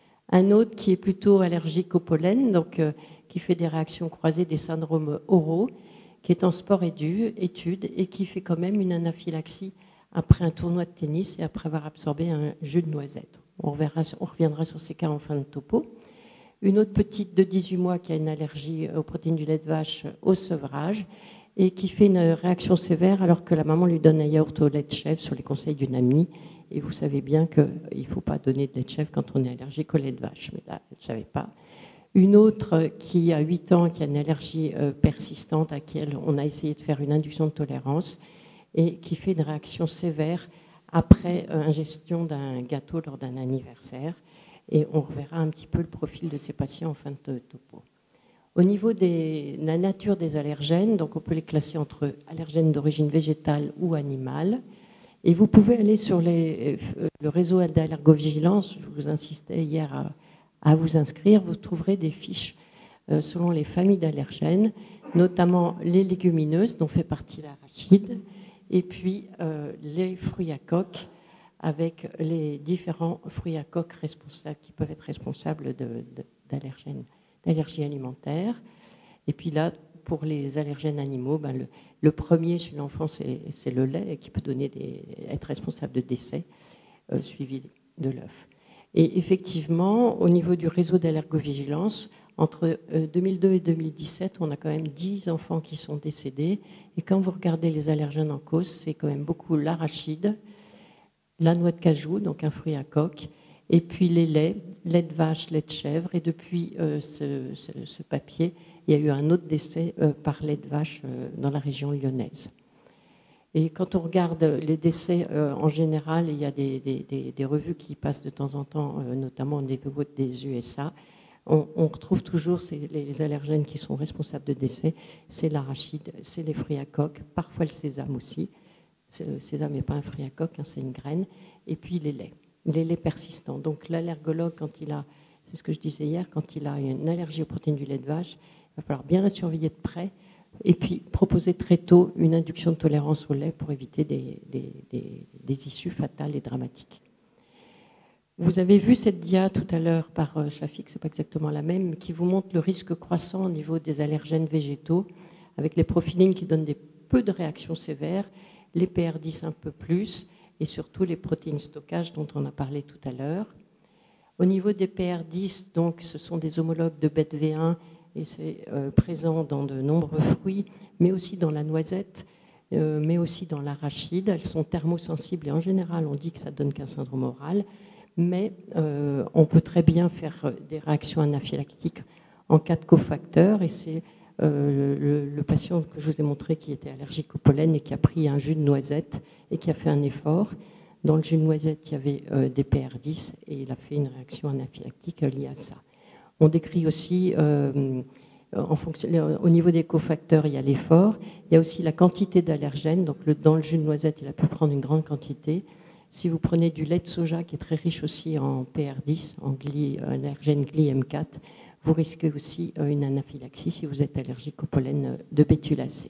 Un autre qui est plutôt allergique au pollen, donc euh, qui fait des réactions croisées, des syndromes oraux, qui est en sport études et qui fait quand même une anaphylaxie après un tournoi de tennis et après avoir absorbé un jus de noisette. On, reverra, on reviendra sur ces cas en fin de topo. Une autre petite de dix-huit mois qui a une allergie aux protéines du lait de vache au sevrage et qui fait une réaction sévère alors que la maman lui donne un yaourt au lait de chèvre sur les conseils d'une amie. Et vous savez bien qu'il ne faut pas donner de lait de chèvre quand on est allergique au lait de vache. Mais là, je ne savais pas. Une autre qui a huit ans, qui a une allergie persistante à laquelle on a essayé de faire une induction de tolérance et qui fait une réaction sévère après ingestion d'un gâteau lors d'un anniversaire. Et on reverra un petit peu le profil de ces patients en fin de topo. Au niveau de la nature des allergènes, donc on peut les classer entre allergènes d'origine végétale ou animale. Et vous pouvez aller sur les, le réseau d'allergovigilance, je vous insistais hier à, à vous inscrire, vous trouverez des fiches euh, selon les familles d'allergènes, notamment les légumineuses dont fait partie l'arachide, et puis euh, les fruits à coque, avec les différents fruits à coque responsables, qui peuvent être responsables de, de, d'allergènes, d'allergies alimentaires. Et puis là, pour les allergènes animaux, ben le, le premier chez l'enfant, c'est, c'est le lait, qui peut donner des, être responsable de décès, euh, suivi de l'œuf. Et effectivement, au niveau du réseau d'allergovigilance, entre deux mille deux et deux mille dix-sept, on a quand même dix enfants qui sont décédés. Et quand vous regardez les allergènes en cause, c'est quand même beaucoup l'arachide, la noix de cajou, donc un fruit à coque, et puis les laits, lait de vache, lait de chèvre. Et depuis euh, ce, ce, ce papier, il y a eu un autre décès euh, par lait de vache euh, dans la région lyonnaise. Et quand on regarde les décès euh, en général, il y a des, des, des, des revues qui passent de temps en temps, euh, notamment au niveau des U S A. On, on retrouve toujours ces, les allergènes qui sont responsables de décès. C'est l'arachide, c'est les fruits à coque, parfois le sésame aussi. Le sésame n'est pas un fruit à coque, hein, c'est une graine. Et puis les laits, les laits persistants. Donc l'allergologue, quand il a, c'est ce que je disais hier, quand il a une allergie aux protéines du lait de vache, il va falloir bien la surveiller de près et puis proposer très tôt une induction de tolérance au lait pour éviter des, des, des, des issues fatales et dramatiques. Vous avez vu cette dia tout à l'heure par euh, Shafik, ce n'est pas exactement la même, mais qui vous montre le risque croissant au niveau des allergènes végétaux, avec les profilines qui donnent des, peu de réactions sévères, les P R dix un peu plus, et surtout les protéines stockage dont on a parlé tout à l'heure. Au niveau des P R dix, donc, ce sont des homologues de bêta V un, et c'est euh, présent dans de nombreux fruits, mais aussi dans la noisette, euh, mais aussi dans l'arachide. Elles sont thermosensibles et en général, on dit que ça donne qu'un syndrome oral. Mais euh, on peut très bien faire des réactions anaphylactiques en cas de cofacteur. Et c'est euh, le, le patient que je vous ai montré qui était allergique au pollen et qui a pris un jus de noisette et qui a fait un effort. Dans le jus de noisette, il y avait euh, des P R dix et il a fait une réaction anaphylactique liée à ça. On décrit aussi, euh, en fonction, au niveau des cofacteurs, il y a l'effort. Il y a aussi la quantité d'allergènes. Donc le, dans le jus de noisette, il a pu prendre une grande quantité. Si vous prenez du lait de soja, qui est très riche aussi en P R dix, en gly, allergène G L I M quatre, vous risquez aussi une anaphylaxie si vous êtes allergique au pollen de bétulacée.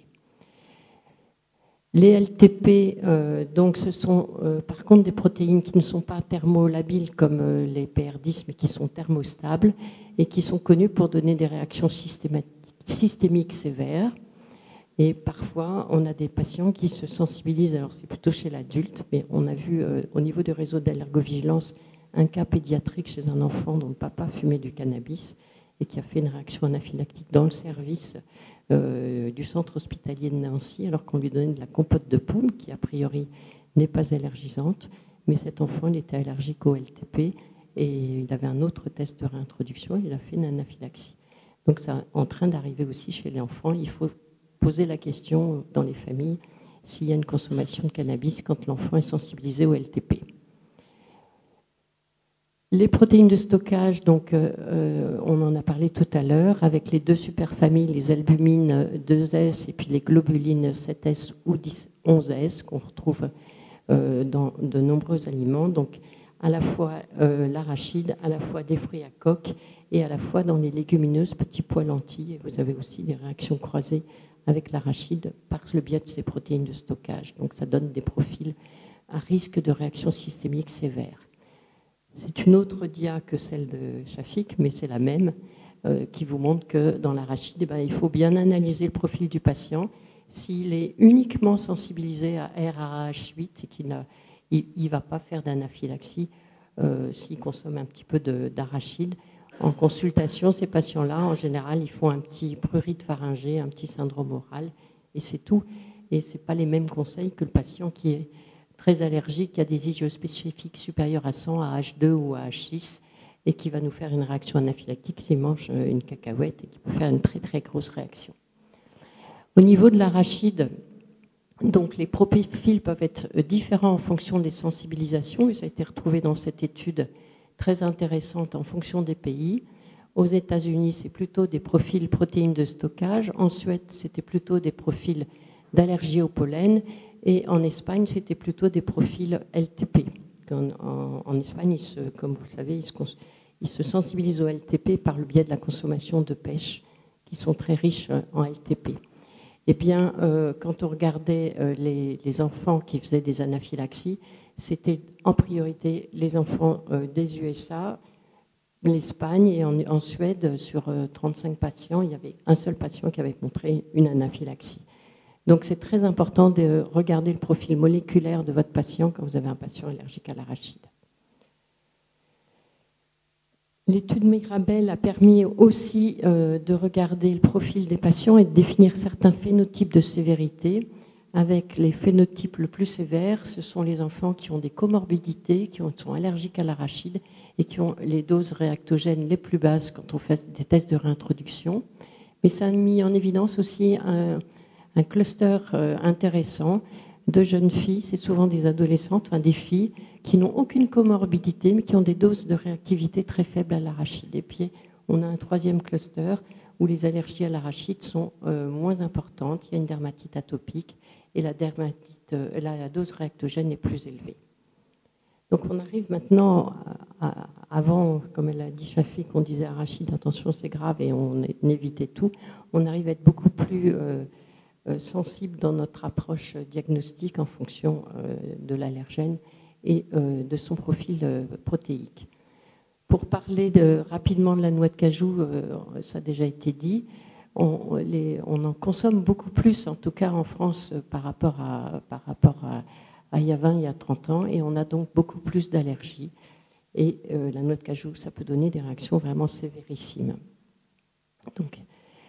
Les L T P, euh, donc, ce sont euh, par contre des protéines qui ne sont pas thermolabiles comme euh, les P R dix, mais qui sont thermostables et qui sont connues pour donner des réactions systémiques sévères. Et parfois, on a des patients qui se sensibilisent, alors c'est plutôt chez l'adulte, mais on a vu euh, au niveau du réseau d'allergovigilance un cas pédiatrique chez un enfant dont le papa fumait du cannabis et qui a fait une réaction anaphylactique dans le service euh, du centre hospitalier de Nancy, alors qu'on lui donnait de la compote de pomme, qui a priori n'est pas allergisante, mais cet enfant, il était allergique au L T P et il avait un autre test de réintroduction, il a fait une anaphylaxie. Donc c'est en train d'arriver aussi chez les enfants, il faut poser la question dans les familles s'il y a une consommation de cannabis quand l'enfant est sensibilisé au L T P. Les protéines de stockage, donc, euh, on en a parlé tout à l'heure, avec les deux superfamilles, les albumines deux S et puis les globulines sept S ou onze S qu'on retrouve euh, dans de nombreux aliments. Donc, à la fois euh, l'arachide, à la fois des fruits à coque et à la fois dans les légumineuses, petits pois, lentilles. Et vous avez aussi des réactions croisées avec l'arachide par le biais de ces protéines de stockage. Donc ça donne des profils à risque de réaction systémique sévère. C'est une autre dia que celle de Shafik, mais c'est la même, euh, qui vous montre que dans l'arachide, eh ben, il faut bien analyser le profil du patient. S'il est uniquement sensibilisé à R A H huit et qu'il ne va pas faire d'anaphylaxie euh, s'il consomme un petit peu d'arachide, en consultation, ces patients-là, en général, ils font un petit prurite pharyngé, un petit syndrome oral, et c'est tout. Et ce n'est pas les mêmes conseils que le patient qui est très allergique, qui a des I G E spécifiques supérieurs à cent, à H deux ou à H six, et qui va nous faire une réaction anaphylactique s'il mange une cacahuète, et qui peut faire une très très grosse réaction. Au niveau de l'arachide, donc les profils peuvent être différents en fonction des sensibilisations, et ça a été retrouvé dans cette étude très intéressante en fonction des pays. Aux États-Unis, c'est plutôt des profils protéines de stockage. En Suède, c'était plutôt des profils d'allergie au pollen. Et en Espagne, c'était plutôt des profils L T P. En, en, en Espagne, ils se, comme vous le savez, ils se, ils se sensibilisent au L T P par le biais de la consommation de pêche, qui sont très riches en L T P. Eh bien, euh, quand on regardait euh, les, les enfants qui faisaient des anaphylaxies, c'était en priorité les enfants euh, des U S A, l'Espagne, et en, en Suède, sur euh, trente-cinq patients, il y avait un seul patient qui avait montré une anaphylaxie. Donc c'est très important de regarder le profil moléculaire de votre patient quand vous avez un patient allergique à l'arachide. L'étude Mirabel a permis aussi euh, de regarder le profil des patients et de définir certains phénotypes de sévérité. Avec les phénotypes le plus sévères, ce sont les enfants qui ont des comorbidités, qui sont allergiques à l'arachide et qui ont les doses réactogènes les plus basses quand on fait des tests de réintroduction. Mais ça a mis en évidence aussi un, un cluster euh, intéressant de jeunes filles, c'est souvent des adolescentes, enfin des filles qui n'ont aucune comorbidité mais qui ont des doses de réactivité très faibles à l'arachide. Et puis on a un troisième cluster où les allergies à l'arachide sont euh, moins importantes, il y a une dermatite atopique et la, dermatite, euh, la dose réactogène est plus élevée. Donc on arrive maintenant, à, à, avant, comme elle a dit Shafik, on disait arachide, attention c'est grave et on, on évitait tout, on arrive à être beaucoup plus euh, euh, sensible dans notre approche diagnostique en fonction euh, de l'allergène et euh, de son profil euh, protéique. Pour parler de, rapidement de la noix de cajou, euh, ça a déjà été dit, on, les, on en consomme beaucoup plus, en tout cas en France, par rapport à, par rapport à, à il y a vingt, il y a trente ans, et on a donc beaucoup plus d'allergies. Et euh, la noix de cajou, ça peut donner des réactions vraiment sévérissimes. Donc,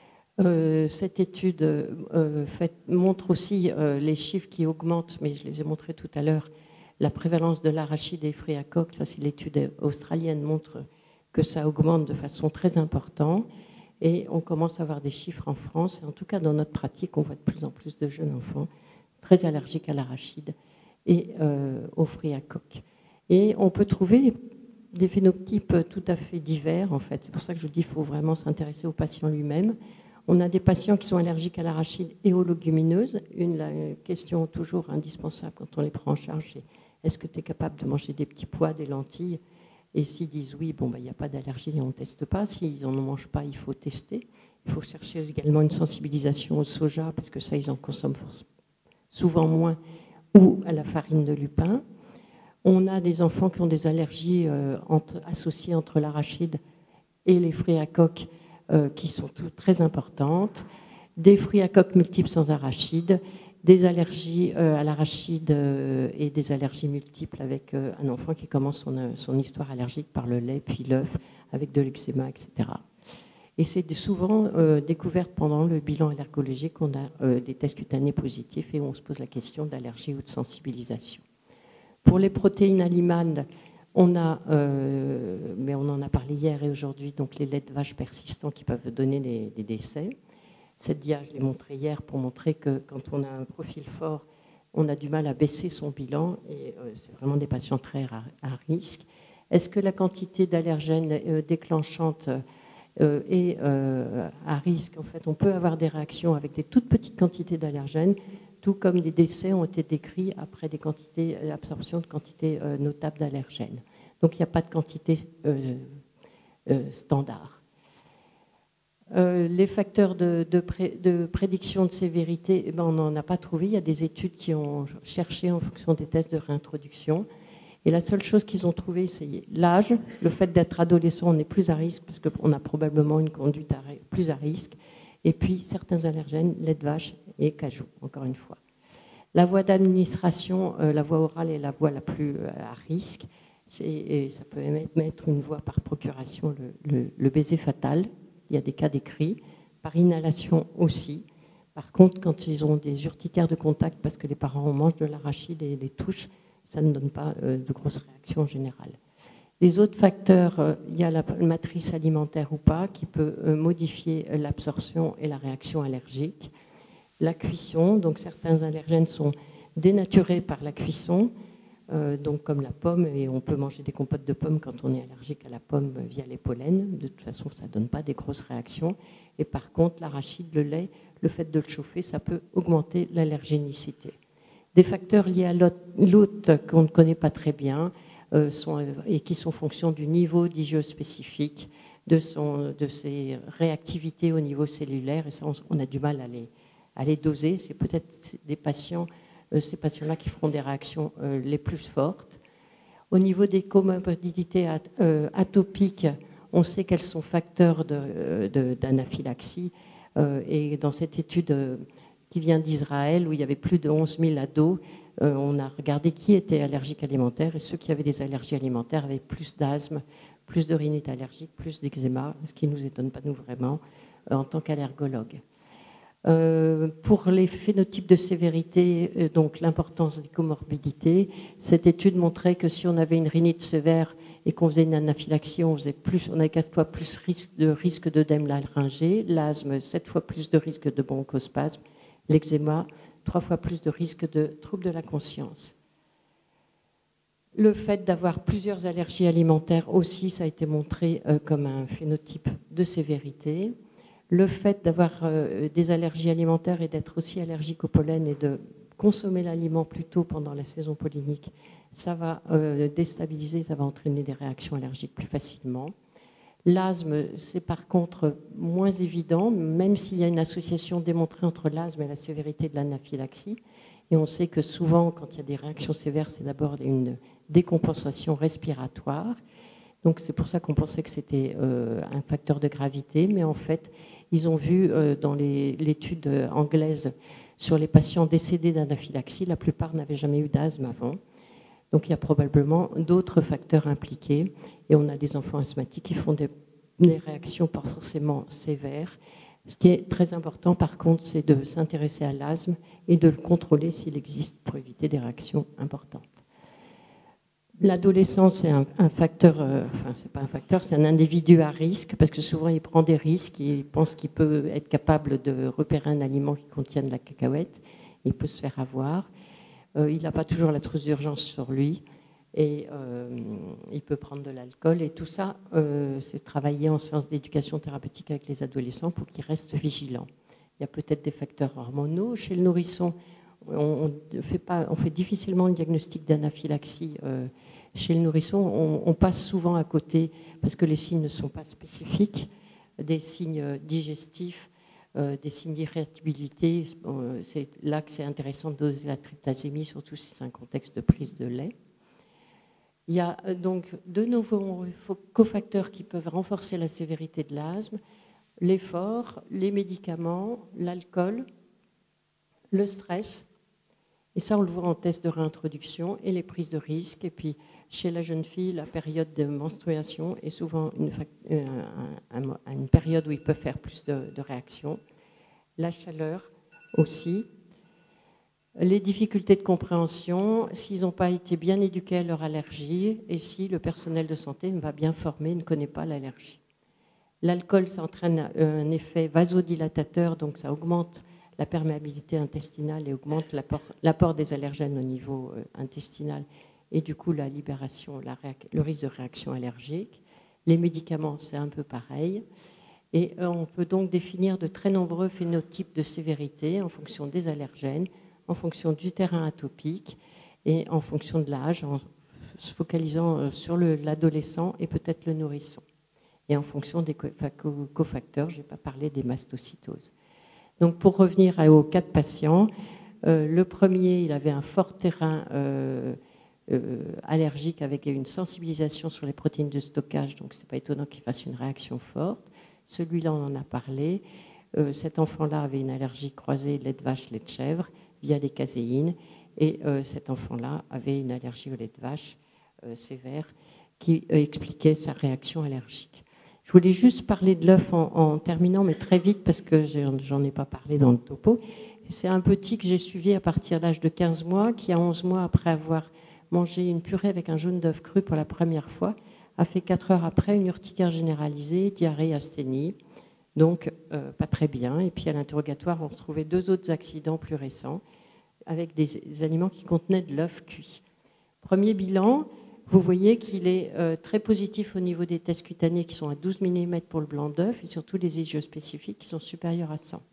euh, cette étude euh, fait, montre aussi euh, les chiffres qui augmentent, mais je les ai montrés tout à l'heure, la prévalence de l'arachide et des fruits à coque. Ça, c'est l'étude australienne, montre que ça augmente de façon très importante. Et on commence à avoir des chiffres en France. Et en tout cas, dans notre pratique, on voit de plus en plus de jeunes enfants très allergiques à l'arachide et euh, aux fruits à coque. Et on peut trouver des phénotypes tout à fait divers, en fait. C'est pour ça que je dis qu'il faut vraiment s'intéresser au patient lui-même. On a des patients qui sont allergiques à l'arachide et aux légumineuses. Une la question toujours indispensable quand on les prend en charge, c'est est-ce que tu es capable de manger des petits pois, des lentilles? Et s'ils disent oui, bon, ben, il n'y a pas d'allergie et on ne teste pas. S'ils n'en mangent pas, il faut tester. Il faut chercher également une sensibilisation au soja, parce que ça, ils en consomment souvent moins, ou à la farine de lupin. On a des enfants qui ont des allergies euh, entre, associées entre l'arachide et les fruits à coque, euh, qui sont toutes très importantes. Des fruits à coque multiples sans arachide, des allergies euh, à l'arachide euh, et des allergies multiples avec euh, un enfant qui commence son, son histoire allergique par le lait, puis l'œuf, avec de l'eczéma, et cetera. Et c'est souvent euh, découvert pendant le bilan allergologique qu'on a euh, des tests cutanés positifs et où on se pose la question d'allergie ou de sensibilisation. Pour les protéines animales, on a, euh, mais on en a parlé hier et aujourd'hui, donc les laits de vache persistants qui peuvent donner des, des décès. Cette dia, je l'ai montrée hier pour montrer que quand on a un profil fort, on a du mal à baisser son bilan et euh, c'est vraiment des patients très à, à risque. Est-ce que la quantité d'allergènes euh, déclenchantes euh, est euh, à risque? En fait, on peut avoir des réactions avec des toutes petites quantités d'allergènes, tout comme des décès ont été décrits après des quantités, l'absorption de quantités euh, notables d'allergènes. Donc il n'y a pas de quantité euh, euh, standard. Euh, les facteurs de, de, pré, de prédiction de sévérité, eh ben, on n'en a pas trouvé. Il y a des études qui ont cherché en fonction des tests de réintroduction. Et la seule chose qu'ils ont trouvé, c'est l'âge. Le fait d'être adolescent, on est plus à risque parce qu'on a probablement une conduite à, plus à risque. Et puis certains allergènes, lait de vache et cajou, encore une fois. La voie d'administration, euh, la voie orale est la voie la plus euh, à risque. Et ça peut mettre une voie par procuration, le, le, le baiser fatal. Il y a des cas décrits, par inhalation aussi. Par contre, quand ils ont des urticaires de contact, parce que les parents mangent de l'arachide et les touchent, ça ne donne pas de grosses réactions en général. Les autres facteurs, il y a la matrice alimentaire ou pas, qui peut modifier l'absorption et la réaction allergique. La cuisson, donc certains allergènes sont dénaturés par la cuisson, Euh, donc comme la pomme, et on peut manger des compotes de pommes quand on est allergique à la pomme via les pollens. De toute façon, ça ne donne pas des grosses réactions. Et par contre, l'arachide, le lait, le fait de le chauffer, ça peut augmenter l'allergénicité. Des facteurs liés à l'hôte qu'on ne connaît pas très bien euh, sont, et qui sont fonction du niveau d'I G E spécifique, de, son, de ses réactivités au niveau cellulaire. Et ça, on, on a du mal à les, à les doser. C'est peut-être des patients... ces patients-là qui feront des réactions euh, les plus fortes. Au niveau des comorbidités euh, atopiques, on sait qu'elles sont facteurs de, de, d'anaphylaxie. Euh, et dans cette étude euh, qui vient d'Israël, où il y avait plus de onze mille ados, euh, on a regardé qui était allergique alimentaire, et ceux qui avaient des allergies alimentaires avaient plus d'asthme, plus de rhinite allergique, plus d'eczéma, ce qui ne nous étonne pas nous vraiment euh, en tant qu'allergologue. Euh, pour les phénotypes de sévérité, euh, donc l'importance des comorbidités, cette étude montrait que si on avait une rhinite sévère et qu'on faisait une anaphylaxie, on, faisait plus, on avait quatre fois plus risque de risque d'œdème laryngé, l'asthme, sept fois plus de risque de bronchospasme, l'eczéma, trois fois plus de risque de troubles de la conscience. Le fait d'avoir plusieurs allergies alimentaires aussi, ça a été montré euh, comme un phénotype de sévérité. Le fait d'avoir euh, des allergies alimentaires et d'être aussi allergique au pollen et de consommer l'aliment plus tôt pendant la saison pollinique, ça va euh, déstabiliser, ça va entraîner des réactions allergiques plus facilement. L'asthme, c'est par contre moins évident, même s'il y a une association démontrée entre l'asthme et la sévérité de l'anaphylaxie. Et on sait que souvent, quand il y a des réactions sévères, c'est d'abord une décompensation respiratoire. Donc c'est pour ça qu'on pensait que c'était euh, un facteur de gravité, mais en fait, ils ont vu euh, dans l'étude anglaise sur les patients décédés d'anaphylaxie, la plupart n'avaient jamais eu d'asthme avant. Donc il y a probablement d'autres facteurs impliqués. Et on a des enfants asthmatiques qui font des, des réactions pas forcément sévères. Ce qui est très important, par contre, c'est de s'intéresser à l'asthme et de le contrôler s'il existe pour éviter des réactions importantes. L'adolescence est un, un facteur, euh, enfin c'est pas un facteur, c'est un individu à risque parce que souvent il prend des risques, il pense qu'il peut être capable de repérer un aliment qui contient de la cacahuète, il peut se faire avoir, euh, il n'a pas toujours la trousse d'urgence sur lui et euh, il peut prendre de l'alcool et tout ça, euh, c'est travailler en séance d'éducation thérapeutique avec les adolescents pour qu'ils restent vigilants. Il y a peut-être des facteurs hormonaux chez le nourrisson. On fait, pas, on fait difficilement le diagnostic d'anaphylaxie euh, chez le nourrisson. On, on passe souvent à côté, parce que les signes ne sont pas spécifiques, des signes digestifs, euh, des signes d'irritabilité. Euh, c'est là que c'est intéressant de doser la tryptasémie, surtout si c'est un contexte de prise de lait. Il y a donc de nouveaux cofacteurs qui peuvent renforcer la sévérité de l'asthme, l'effort, les médicaments, l'alcool, le stress, et ça on le voit en test de réintroduction, et les prises de risque. Et puis chez la jeune fille, la période de menstruation est souvent une, une, une période où ils peuvent faire plus de, de réactions. La chaleur aussi. Les difficultés de compréhension, s'ils n'ont pas été bien éduqués à leur allergie, et si le personnel de santé ne va bien former, ne connaît pas l'allergie. L'alcool, ça entraîne un effet vasodilatateur, donc ça augmente la perméabilité intestinale et augmente l'apport des allergènes au niveau intestinal et du coup la libération, la le risque de réaction allergique. Les médicaments, c'est un peu pareil. Et on peut donc définir de très nombreux phénotypes de sévérité en fonction des allergènes, en fonction du terrain atopique et en fonction de l'âge, en se focalisant sur l'adolescent et peut-être le nourrisson. Et en fonction des cofacteurs, je n'ai pas parlé des mastocytoses. Donc pour revenir aux quatre patients, euh, le premier, il avait un fort terrain euh, euh, allergique avec une sensibilisation sur les protéines de stockage, donc ce n'est pas étonnant qu'il fasse une réaction forte. Celui-là, on en a parlé. Euh, cet enfant-là avait une allergie croisée lait de vache, lait de chèvre, via les caséines, et euh, cet enfant-là avait une allergie au lait de vache euh, sévère qui euh, expliquait sa réaction allergique. Je voulais juste parler de l'œuf en, en terminant, mais très vite, parce que j'en ai pas parlé dans le topo. C'est un petit que j'ai suivi à partir de l'âge de quinze mois, qui a onze mois après avoir mangé une purée avec un jaune d'œuf cru pour la première fois, a fait quatre heures après une urticaire généralisée, diarrhée, asthénie, donc euh, pas très bien. Et puis à l'interrogatoire, on retrouvait deux autres accidents plus récents, avec des, des aliments qui contenaient de l'œuf cuit. Premier bilan, vous voyez qu'il est euh, très positif au niveau des tests cutanés qui sont à douze millimètres pour le blanc d'œuf et surtout les idiospécifiques qui sont supérieurs à cent.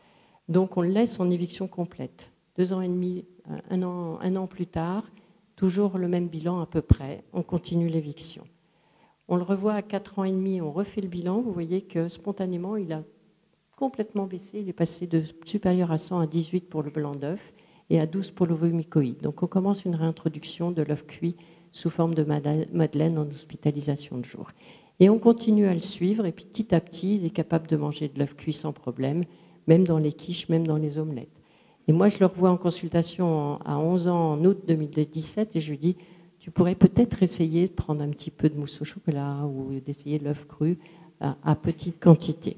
Donc on le laisse en éviction complète. Deux ans et demi, un an, un an plus tard, toujours le même bilan à peu près, on continue l'éviction. On le revoit à quatre ans et demi, on refait le bilan, vous voyez que spontanément il a complètement baissé, il est passé de supérieur à cent à dix-huit pour le blanc d'œuf et à douze pour l'ovomucoïde. Donc on commence une réintroduction de l'œuf cuit sous forme de madeleine en hospitalisation de jour. Et on continue à le suivre, et puis petit à petit, il est capable de manger de l'œuf cuit sans problème, même dans les quiches, même dans les omelettes. Et moi, je le revois en consultation à onze ans, en août deux mille dix-sept, et je lui dis, tu pourrais peut-être essayer de prendre un petit peu de mousse au chocolat ou d'essayer de l'œuf cru à, à petite quantité.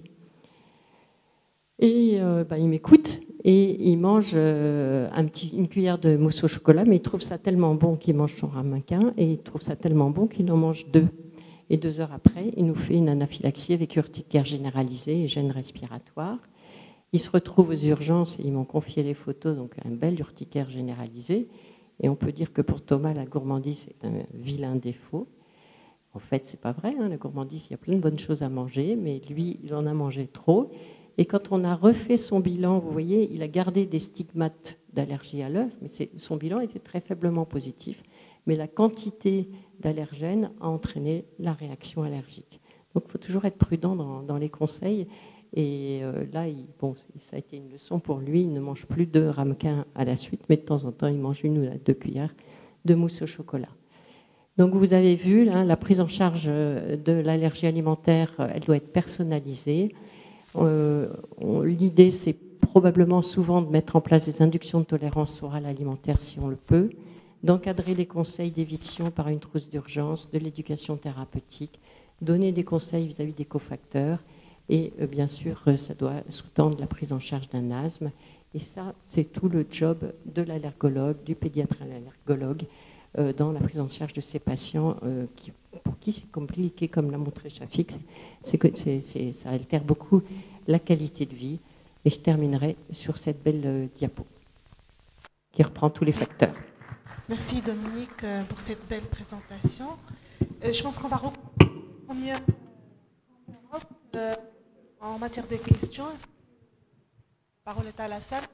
Et euh, ben, il m'écoute et il mange euh, un petit, une cuillère de mousse au chocolat, mais il trouve ça tellement bon qu'il mange son ramequin et il trouve ça tellement bon qu'il en mange deux. Et deux heures après, il nous fait une anaphylaxie avec urticaire généralisée et gêne respiratoire. Il se retrouve aux urgences et ils m'ont confié les photos, donc un bel urticaire généralisé. Et on peut dire que pour Thomas, la gourmandise est un vilain défaut. En fait, c'est pas vrai, hein, la gourmandise, il y a plein de bonnes choses à manger, mais lui, il en a mangé trop. Et quand on a refait son bilan, vous voyez, il a gardé des stigmates d'allergie à l'œuf, mais son bilan était très faiblement positif. Mais la quantité d'allergènes a entraîné la réaction allergique. Donc il faut toujours être prudent dans, dans les conseils. Et euh, là, il, bon, ça a été une leçon pour lui. Il ne mange plus de ramequin à la suite, mais de temps en temps, il mange une ou deux cuillères de mousse au chocolat. Donc vous avez vu, hein, la prise en charge de l'allergie alimentaire, elle doit être personnalisée. Euh, L'idée, c'est probablement souvent de mettre en place des inductions de tolérance orale alimentaire si on le peut, d'encadrer les conseils d'éviction par une trousse d'urgence, de l'éducation thérapeutique, donner des conseils vis-à-vis des cofacteurs et euh, bien sûr, ça doit sous-tendre la prise en charge d'un asthme. Et ça, c'est tout le job de l'allergologue, du pédiatre allergologue, euh, dans la prise en charge de ces patients euh, qui, pour qui c'est compliqué, comme l'a montré Chafik, c'est que c'est, c'est, ça altère beaucoup la qualité de vie. Et je terminerai sur cette belle euh, diapo qui reprend tous les facteurs.
Merci Dominique pour cette belle présentation. Je pense qu'on va reprendre la première en matière de questions. La parole est à la salle.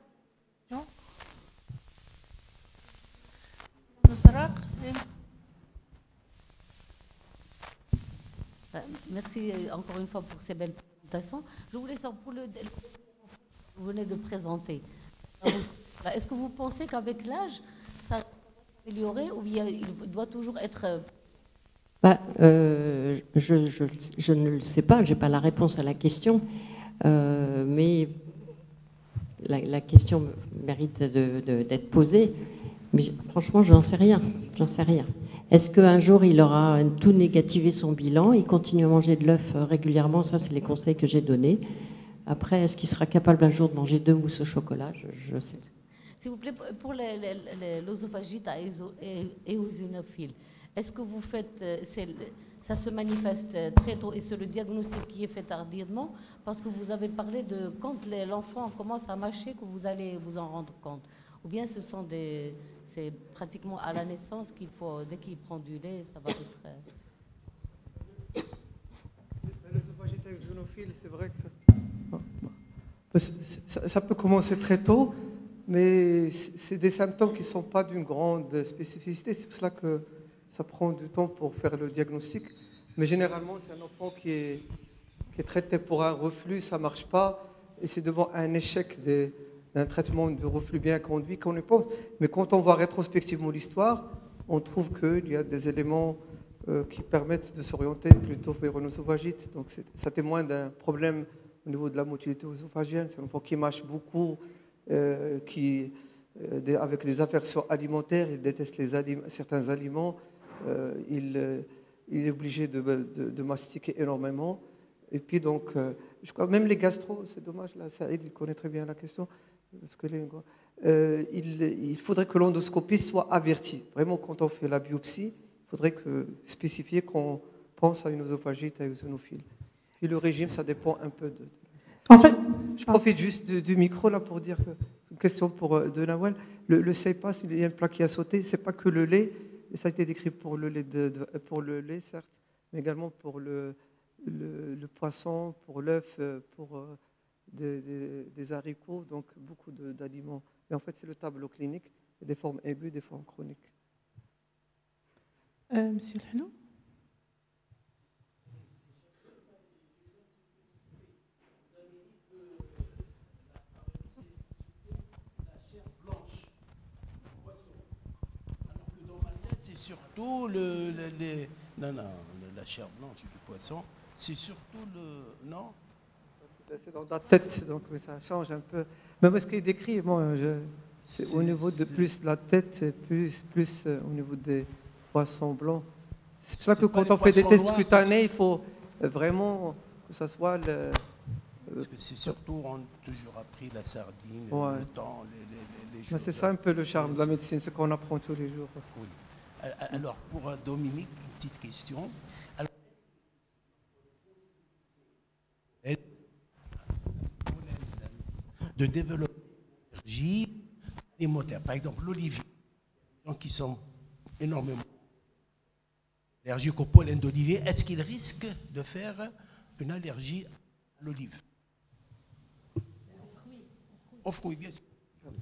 Merci encore une fois pour ces belles présentations. Je voulais savoir, pour le, vous venez de présenter, est-ce que vous pensez qu'avec l'âge, ça va s'améliorer ou bien il doit toujours être...
Bah, euh, je, je, je ne le sais pas, je n'ai pas la réponse à la question, euh, mais la, la question mérite de, de, d'être posée, mais je, franchement, je n'en sais rien, j'en sais rien. Est-ce qu'un jour, il aura tout négativé son bilan, il continue à manger de l'œuf régulièrement, ça c'est les conseils que j'ai donnés. Après, est-ce qu'il sera capable un jour de manger deux mousses au chocolat? Je, je sais.
S'il vous plaît, pour l'œsophagite éosinophile, est-ce que vous faites, ça se manifeste très tôt et c'est le diagnostic qui est fait tardivement? Parce que vous avez parlé de quand l'enfant commence à mâcher que vous allez vous en rendre compte. Ou bien ce sont des, c'est pratiquement à la naissance qu'il faut, dès qu'il prend du lait, ça va être...
L'œsophagite éosinophile, c'est vrai que ça, ça peut commencer très tôt, mais c'est des symptômes qui ne sont pas d'une grande spécificité. C'est pour cela que ça prend du temps pour faire le diagnostic. Mais généralement, c'est un enfant qui est, qui est traité pour un reflux, ça ne marche pas. Et c'est devant un échec d'un traitement de reflux bien conduit qu'on y pense. Mais quand on voit rétrospectivement l'histoire, on trouve qu'il y a des éléments euh, qui permettent de s'orienter plutôt vers une œsophagite. Donc ça témoigne d'un problème au niveau de la motilité œsophagienne. C'est un enfant qui mâche beaucoup, euh, qui, euh, des, avec des aversions alimentaires, il déteste les alim- certains aliments. Euh, il, euh, il est obligé de, de, de mastiquer énormément. Et puis donc, euh, je crois même les gastro, c'est dommage, là, Saïd, il connaît très bien la question. Parce que les, euh, il, il faudrait que l'endoscopie soit avertie. Vraiment, quand on fait la biopsie, il faudrait que, spécifier qu'on pense à une œsophagite éosinophile. Et le régime, ça dépend un peu de...
En fait,
je profite juste du, du micro là pour dire que, une question pour euh, de Nawal. Le, le C E P A S, il y a une plaque qui a sauté, c'est pas que le lait. Et ça a été décrit pour le lait, de, de, pour le lait certes, mais également pour le, le, le poisson, pour l'œuf, pour euh, des, des, des haricots, donc beaucoup d'aliments. Et en fait, c'est le tableau clinique, des formes aiguës, des formes chroniques.
Euh, Monsieur Lano.
C'est surtout le, le, les, non, non, la chair blanche du poisson, c'est surtout le... Non,
c'est dans la tête, donc ça change un peu. Mais ce qui est décrit, moi, c'est au niveau de plus la tête, plus, plus euh, au niveau des poissons blancs. C'est pour ça que quand on fait des tests cutanés, il faut vraiment que ça soit le...
Parce que c'est surtout, on a toujours appris la sardine,
ouais.
le temps, les, les, les
c'est ça un peu le charme de la médecine, ce qu'on apprend tous les jours.
Oui. Alors, pour Dominique, une petite question. Alors, de développer l'énergie alimentaire. Par exemple, l'olivier, donc qui sont énormément allergiques au pollen d'olivier, est-ce qu'ils risquent de faire une allergie à l'olive? Aux fruits, bien sûr.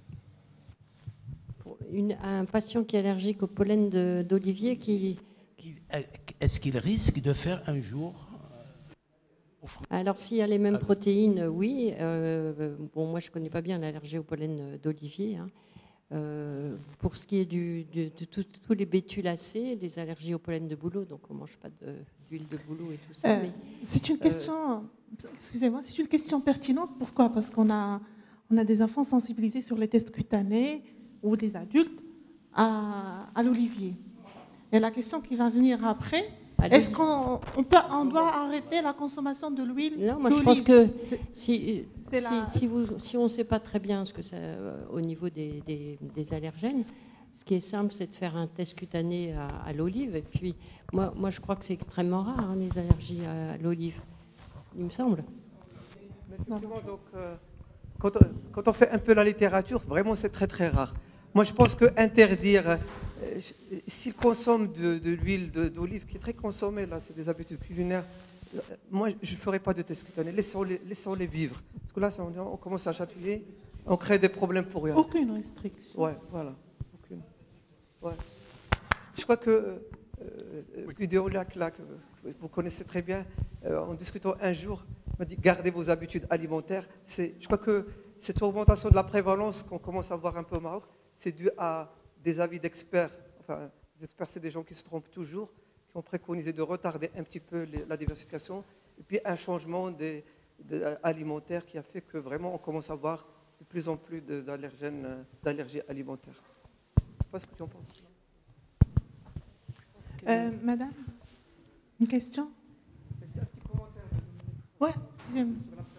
Une, un patient qui est allergique au pollen d'olivier qui...
Est-ce qu'il risque de faire un jour euh, aux fruits?
Alors s'il y a les mêmes protéines, oui. Euh, bon, moi je ne connais pas bien l'allergie au pollen d'olivier. Hein. Euh, pour ce qui est du, de, de tout- tous les bétulacées, des allergies au pollen de bouleau, donc on ne mange pas de- d'huile de bouleau et tout ça.
Euh,
mais,
c'est une question, excusez-moi, c'est une question pertinente. Pourquoi? Parce qu'on a, on a des enfants sensibilisés sur les tests cutanés ou des adultes à, à l'olivier. Et la question qui va venir après,
Allez.
est-ce qu'on on peut, on doit arrêter la consommation de l'huile
non, moi je
d'olive?
pense que
C'est-
si,
c'est
si,
la-
si, vous, si on ne sait pas très bien ce que ça, euh, au niveau des, des- des allergènes, ce qui est simple, c'est de faire un test cutané à, à l'olive. Et puis, moi, moi, je crois que c'est extrêmement rare, hein, les allergies à l'olive, il me semble.
Effectivement, donc, euh, quand, on, quand on fait un peu la littérature, vraiment c'est très très rare. Moi je pense que interdire, euh, s'ils consomment de, de l'huile de- d'olive, qui est très consommée, là, c'est des habitudes culinaires, euh, moi je ne ferai pas de test cutané, laissons-les, laissons-les vivre. Parce que là, si on, on commence à chatouiller, on crée des problèmes pour rien.
Aucune restriction.
Ouais, voilà. Aucune. Ouais. Je crois que euh, euh, Guido Lac, là, que vous connaissez très bien, euh, en discutant un jour, m'a dit gardez vos habitudes alimentaires. C'est, je crois que cette augmentation de la prévalence qu'on commence à voir un peu au Maroc, c'est dû à des avis d'experts. Enfin, les experts, c'est des gens qui se trompent toujours, qui ont préconisé de retarder un petit peu les- la diversification, et puis un changement des, des alimentaires qui a fait que vraiment on commence à voir de plus en plus de- d'allergènes, euh, d'allergies alimentaires. Je ne sais pas ce que tu en penses.
Euh, madame, une question? Ouais, excusez-moi.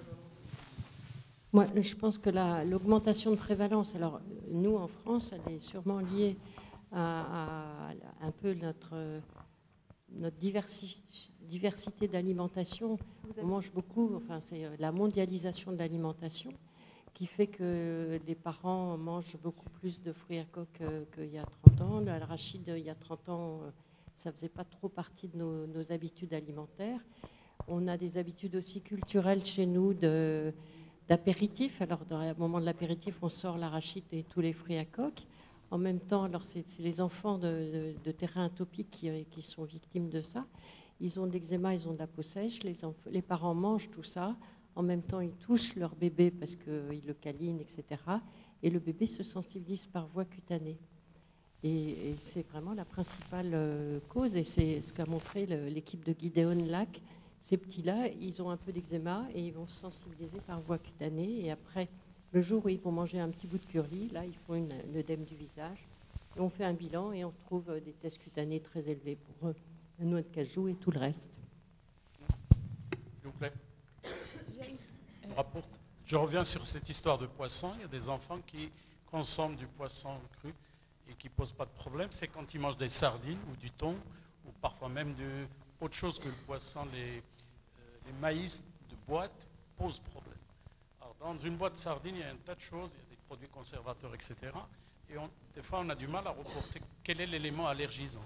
Moi, je pense que la- l'augmentation de prévalence, alors euh, nous en France, elle est sûrement liée à, à un peu notre, euh, notre diversi- diversité d'alimentation. On mange beaucoup, enfin c'est euh, la mondialisation de l'alimentation qui fait que les parents mangent beaucoup plus de fruits à coque euh, qu'il y a trente ans. L'arachide, il y a trente ans, euh, ça ne faisait pas trop partie de nos, nos habitudes alimentaires. On a des habitudes aussi culturelles chez nous de d'apéritif. Alors, dans le moment de l'apéritif, on sort l'arachide et tous les fruits à coque. En même temps, alors c'est c'est les enfants de, de, de terrain atopique qui, qui sont victimes de ça. Ils ont de l'eczéma, ils ont de la peau sèche. Les, enf- les parents mangent tout ça. En même temps, ils touchent leur bébé parce qu'ils le câlinent, et cetera. Et le bébé se sensibilise par voie cutanée. Et, et c'est vraiment la principale euh, cause. Et c'est ce qu'a montré le- l'équipe de Gideon Lac. Ces petits-là, ils ont un peu d'eczéma et ils vont se sensibiliser par voie cutanée. Et après, le jour où ils vont manger un petit bout de curly, là, ils font une, une œdème du visage. Et on fait un bilan et on trouve euh, des tests cutanés très élevés pour eux, la noix de cajou et tout le reste.
S'il vous plaît. Je rapporte. Je reviens sur cette histoire de poisson. Il y a des enfants qui consomment du poisson cru et qui ne posent pas de problème. C'est quand ils mangent des sardines ou du thon ou parfois même de, autre chose que le poisson, les, euh, les maïs de boîte posent problème. Alors, dans une boîte de sardines, il y a un tas de choses, il y a des produits conservateurs, et cetera. Et on, des fois, on a du mal à reporter quel est l'élément allergisant.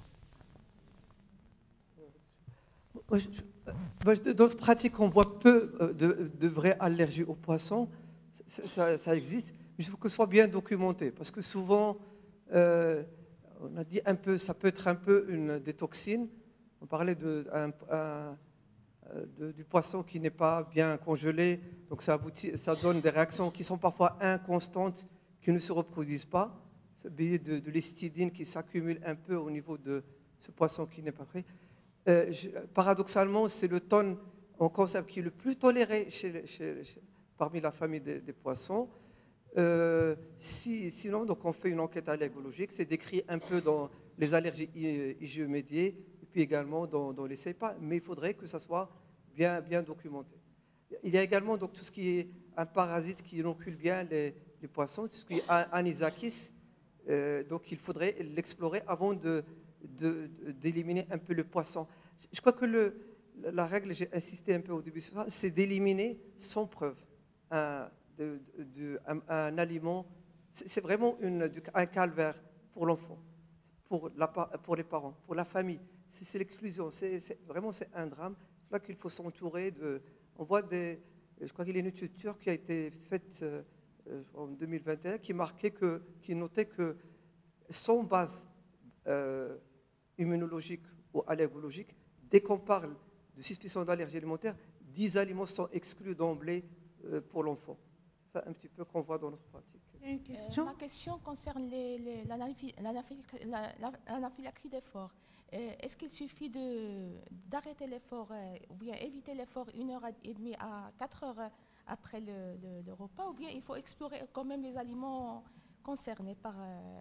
Moi, je- moi, je- D'autres pratiques, on voit peu euh, de, de vraies allergies aux poissons. Ça, ça- ça existe, mais il faut que ce soit bien documenté. Parce que souvent, euh, on a dit un peu, ça peut être un peu une, des toxines. On parlait de, un- un- de- du poisson qui n'est pas bien congelé. Donc ça, aboutit, ça donne des réactions qui sont parfois inconstantes, qui ne se reproduisent pas. C'est de, de l'histidine qui s'accumule un peu au niveau de ce poisson qui n'est pas prêt. Euh, je- paradoxalement, c'est le thon en conserve qui est le plus toléré chez, les- chez- chez- parmi la famille des, des poissons. Euh, si- sinon, donc on fait une enquête allergologique, c'est décrit un peu dans les allergies I- I G E médiées, et puis également dans, dans les C E P A, mais il faudrait que ça soit bien, bien documenté. Il y a également donc, tout ce qui est un parasite qui inocule bien les, les poissons, tout ce qui est anisakis. Euh, donc il faudrait l'explorer avant de, de- de- d'éliminer un peu le poisson. Je crois que le, la règle, j'ai insisté un peu au début sur ça, c'est d'éliminer sans preuve un, de- de- de- un- un aliment. C'est, c'est vraiment une, du- un calvaire pour l'enfant, pour, la, pa- pour les parents, pour la famille. C'est, c'est l'exclusion. C'est, c'est- vraiment, c'est un drame. C'est là qu'il faut s'entourer de. On voit des. Je crois qu'il y a une étude turque qui a été faite euh, euh, en deux mille vingt et un qui marquait que, qui notait que sans base euh, immunologique ou allergologique, dès qu'on parle de suspicion d'allergie alimentaire, dix aliments sont exclus d'emblée euh, pour l'enfant. ça un petit peu qu'on voit dans notre pratique.
Il y a une question.
Euh, ma question concerne les, les, l'anaphy- l'anaphy- la- la- l'anaphylaxie d'effort. Euh, Est-ce qu'il suffit de, d'arrêter l'effort euh, ou bien éviter l'effort une heure et demie à quatre heures après le, le- le repas, ou bien il faut explorer quand même les aliments concernés par... euh,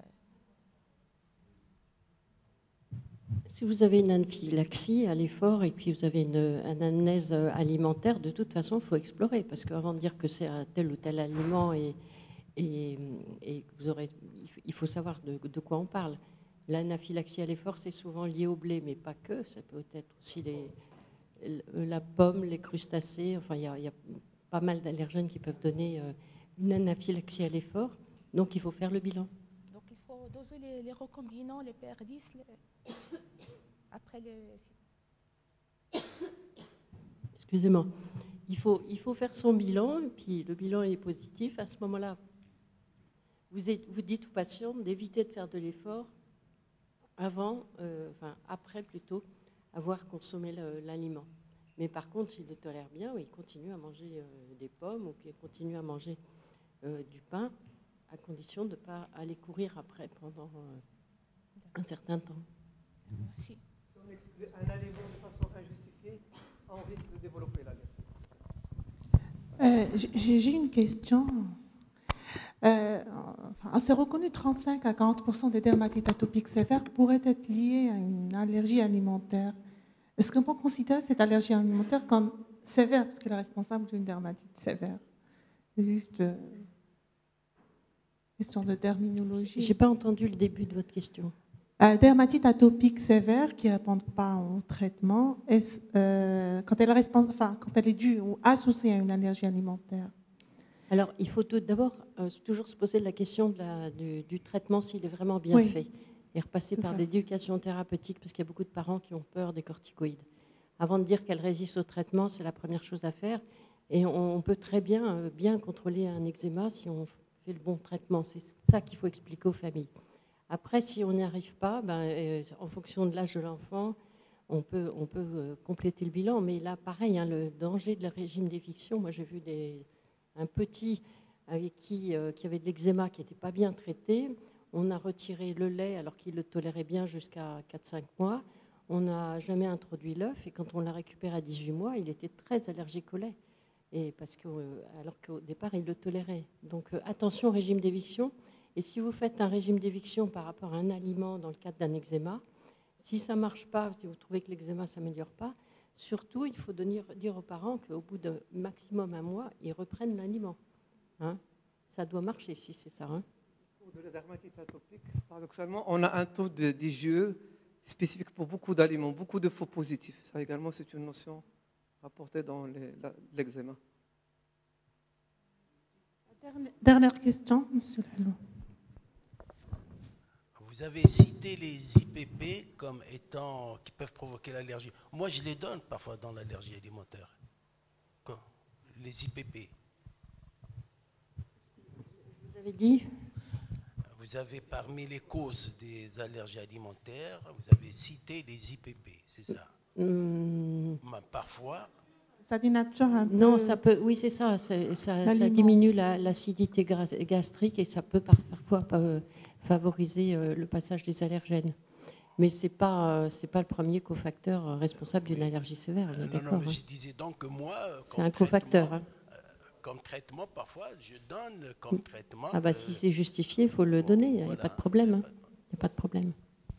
Si vous avez une anaphylaxie à l'effort et puis vous avez une, une anamnèse alimentaire, de toute façon, il faut explorer. Parce qu'avant de dire que c'est un tel ou tel aliment, et, et, et vous aurez, il faut savoir de, de quoi on parle. L'anaphylaxie à l'effort, c'est souvent lié au blé, mais pas que. Ça peut être aussi les, la pomme, les crustacés. Enfin, il y a, il y a pas mal d'allergènes qui peuvent donner une anaphylaxie à l'effort. Donc, il faut faire le bilan.
Donc il faut doser les, les recombinants, les P R dix, les- après les...
Excusez-moi. Il faut, il faut faire son bilan, et puis le bilan est positif. À ce moment-là, vous, êtes, vous dites aux patients d'éviter de faire de l'effort avant, euh, enfin après plutôt, avoir consommé le- l'aliment. Mais par contre, s'il le tolère bien, il continue à manger euh, des pommes ou qu'il continue à manger euh, du pain, à condition de ne pas aller courir après pendant euh, un certain temps.
Merci.
Si on exclut un aliment de façon injustifiée, on risque de développer l'allergie.
Euh, j'ai j'ai une question. Euh, enfin, c'est reconnu trente-cinq à quarante pour cent des dermatites atopiques sévères pourraient être liées à une allergie alimentaire. Est-ce qu'on peut considérer cette allergie alimentaire comme sévère, parce qu'elle est responsable d'une dermatite sévère? C'est juste euh, question de terminologie.
Je n'ai pas entendu le début de votre question.
Euh, dermatite atopique sévère qui ne répondent pas au traitement, est-ce, euh, quand, elle est respons- enfin, quand elle est due ou associée à une allergie alimentaire.
Alors, il faut tout d'abord euh, toujours se poser la question de la- du, du traitement, s'il est vraiment bien
Oui.
fait, et repasser
Tout
par
à fait.
l'éducation thérapeutique, parce qu'il y a beaucoup de parents qui ont peur des corticoïdes. Avant de dire qu'elle résiste au traitement, c'est la première chose à faire. Et on, on peut très bien, euh, bien contrôler un eczéma si on fait le bon traitement. C'est ça qu'il faut expliquer aux familles. Après, si on n'y arrive pas, ben, euh, en fonction de l'âge de l'enfant, on peut, on peut euh, compléter le bilan. Mais là, pareil, hein, le danger de le régime d'éviction, moi j'ai vu des, un petit avec qui, euh, qui avait de l'eczéma qui n'était pas bien traité. On a retiré le lait alors qu'il le tolérait bien jusqu'à quatre cinq mois. On n'a jamais introduit l'œuf et quand on l'a récupéré à dix-huit mois, il était très allergique au lait. Et parce que, euh, alors qu'au départ, il le tolérait. Donc euh, attention au régime d'éviction. Et si vous faites un régime d'éviction par rapport à un aliment dans le cadre d'un eczéma, si ça ne marche pas, si vous trouvez que l'eczéma ne s'améliore pas, surtout, il faut donner, dire aux parents qu'au bout de maximum un mois, ils reprennent l'aliment. Hein, ça doit marcher si c'est ça. Hein.
Pour de la dermatite atopique, paradoxalement, on a un taux de d'I G E spécifique pour beaucoup d'aliments, beaucoup de faux positifs. Ça également, c'est une notion rapportée dans les- la- l'eczéma.
Dernière, dernière question, monsieur Lalo.
Vous avez cité les I P P comme étant qui peuvent provoquer l'allergie. Moi, je les donne parfois dans l'allergie alimentaire. Quoi? Les I P P.
Vous avez dit
Vous avez parmi les causes des allergies alimentaires, vous avez cité les I P P, c'est ça?
hum,
Mais parfois,
Ça dénature un peu.
Non, ça peut. Oui, c'est ça. c'est- Ça, ça
L'aliment.
diminue la- l'acidité gra- gastrique et ça peut par- parfois euh, favoriser euh, le passage des allergènes. Mais c'est pas euh, c'est pas le premier cofacteur euh, responsable d'une allergie sévère. On est
non, non,
d'accord.
mais
hein.
je disais donc que moi, euh,
C'est
comme
un cofacteur.
traitement,
hein.
euh, comme traitement, parfois, je donne comme traitement.
Ah bah
euh,
si c'est justifié, il faut le donner. Il n'y a
voilà,
pas de problème.
y a
hein.
pas de-
Il n'y a pas de problème.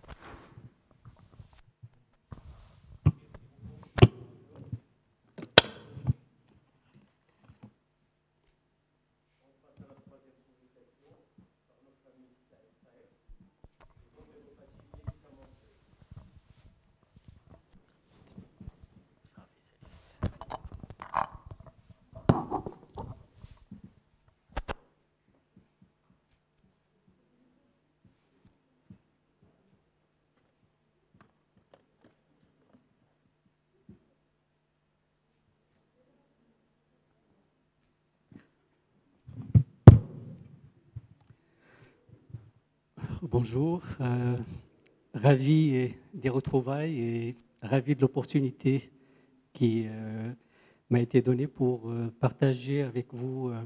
Bonjour, euh, ravi euh, des retrouvailles et ravi de l'opportunité qui euh, m'a été donnée pour euh, partager avec vous euh,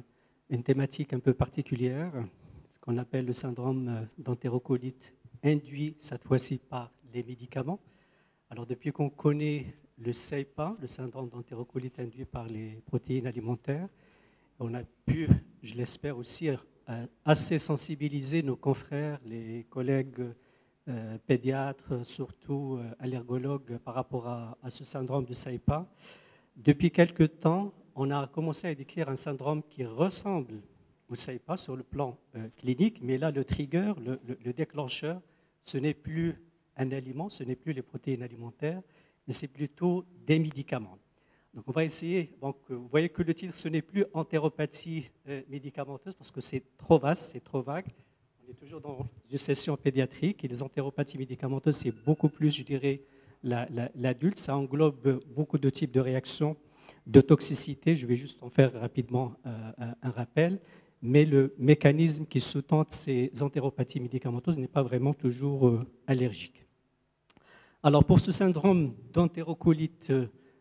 une thématique un peu particulière, ce qu'on appelle le syndrome d'entérocolite induit cette fois-ci par les médicaments. Alors depuis qu'on connaît le S E I P A, le syndrome d'entérocolite induit par les protéines alimentaires, on a pu, je l'espère aussi, assez sensibiliser nos confrères, les collègues euh, pédiatres, surtout euh, allergologues, par rapport à, à ce syndrome de S E I P A. Depuis quelque temps, on a commencé à décrire un syndrome qui ressemble au S E I P A sur le plan euh, clinique, mais là, le trigger, le, le, le déclencheur, ce n'est plus un aliment, ce n'est plus les protéines alimentaires, mais c'est plutôt des médicaments. Donc on va essayer, donc, vous voyez que le titre, ce n'est plus entéropathie euh, médicamenteuse, parce que c'est trop vaste, c'est trop vague. On est toujours dans une session pédiatrique, et les entéropathies médicamenteuses, c'est beaucoup plus, je dirais, l'adulte. Ça englobe beaucoup de types de réactions, de toxicité. Je vais juste en faire rapidement euh, un rappel. Mais le mécanisme qui sous-tend ces entéropathies médicamenteuses n'est pas vraiment toujours euh, allergique. Alors pour ce syndrome d'entérocolite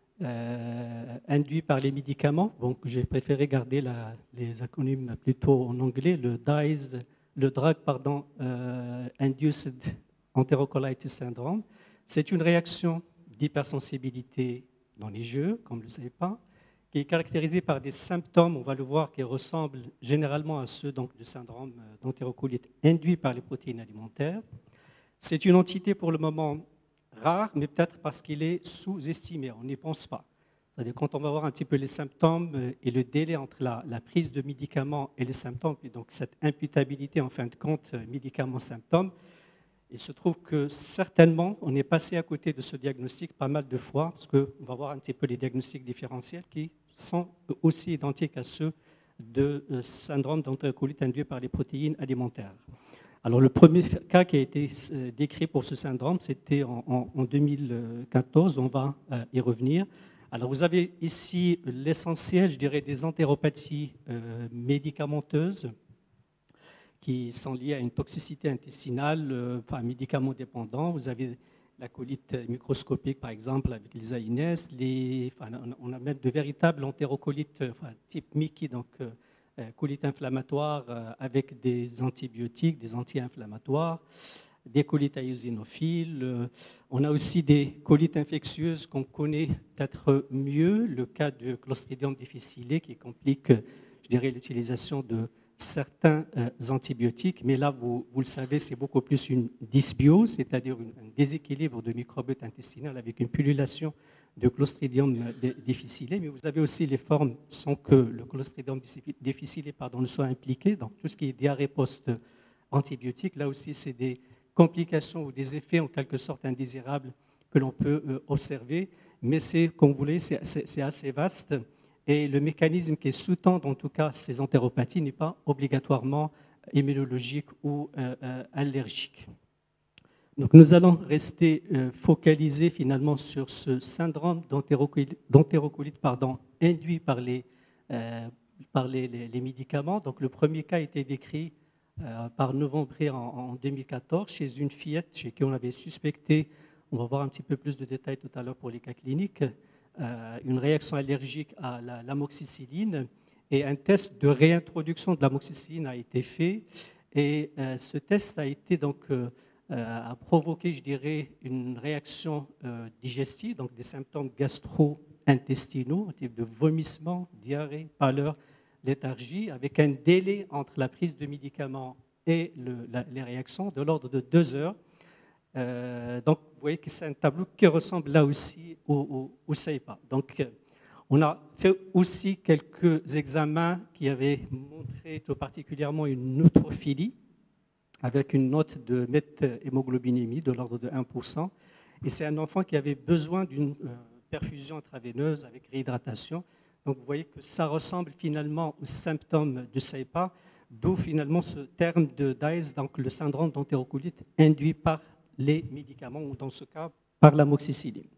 euh, induit par les médicaments, donc j'ai préféré garder la, les acronymes plutôt en anglais, le D I S E, le Drug pardon, euh, Induced Enterocolitis Syndrome. C'est une réaction d'hypersensibilité dans les yeux, comme le S E I P A, qui est caractérisée par des symptômes, on va le voir, qui ressemblent généralement à ceux donc, du syndrome d'entérocolite induit par les protéines alimentaires. C'est une entité pour le moment rare, mais peut-être parce qu'il est sous-estimé, on n'y pense pas. C'est-à-dire quand on va voir un petit peu les symptômes et le délai entre la, la prise de médicaments et les symptômes, et donc cette imputabilité en fin de compte médicaments-symptômes, il se trouve que certainement, on est passé à côté de ce diagnostic pas mal de fois, parce qu'on va voir un petit peu les diagnostics différentiels qui sont aussi identiques à ceux de syndrome d'entérocolite induit par les protéines alimentaires. Alors, le premier cas qui a été décrit pour ce syndrome, c'était en, en, en deux mille quatorze, on va y revenir. Alors, vous avez ici l'essentiel, je dirais, des entéropathies euh, médicamenteuses, qui sont liées à une toxicité intestinale, euh, enfin, médicaments dépendants. Vous avez la colite microscopique, par exemple, avec les A I N E S. Les, enfin, on a même de véritables entérocolites enfin, type Mickey, donc euh, colite inflammatoire euh, avec des antibiotiques, des anti-inflammatoires, des colites eosinophiles. Euh, on a aussi des colites infectieuses qu'on connaît peut-être mieux, le cas du Clostridium difficile qui complique, je dirais, l'utilisation de certains euh, antibiotiques, mais là, vous, vous le savez, c'est beaucoup plus une dysbiose, c'est-à-dire un déséquilibre de microbiote intestinal avec une pullulation de Clostridium difficile, mais vous avez aussi les formes sans que le Clostridium difficile pardon, ne soit impliqué, donc tout ce qui est diarrhée post-antibiotique, là aussi, c'est des complications ou des effets en quelque sorte indésirables que l'on peut euh, observer, mais c'est, comme vous voulez, c'est assez vaste. Et le mécanisme qui sous-tend, en tout cas, ces entéropathies n'est pas obligatoirement immunologique ou euh, euh, allergique. Donc, nous allons rester euh, focalisés finalement sur ce syndrome d'entérocolite pardon, induit par, les, euh, par les, les, les médicaments. Donc, le premier cas a été décrit euh, par Novembré en, en deux mille quatorze chez une fillette chez qui on avait suspecté, on va voir un petit peu plus de détails tout à l'heure pour les cas cliniques, Euh, une réaction allergique à l'amoxicilline et un test de réintroduction de l'amoxicilline a été fait et euh, ce test a été donc euh, a provoqué, je dirais, une réaction euh, digestive, donc des symptômes gastro-intestinaux, type de vomissement, diarrhée, pâleur, léthargie, avec un délai entre la prise de médicaments et le, la, les réactions de l'ordre de deux heures. Euh, donc, vous voyez que c'est un tableau qui ressemble là aussi au, au, au S E I P A. Donc, euh, on a fait aussi quelques examens qui avaient montré tout particulièrement une neutrophilie avec une note de méthémoglobinémie de l'ordre de un pour cent. Et c'est un enfant qui avait besoin d'une euh, perfusion intraveineuse avec réhydratation. Donc, vous voyez que ça ressemble finalement aux symptômes du S E I P A, d'où finalement ce terme de D I S E, donc le syndrome d'entérocolite induit par les médicaments, ou dans ce cas, par l'amoxicilline.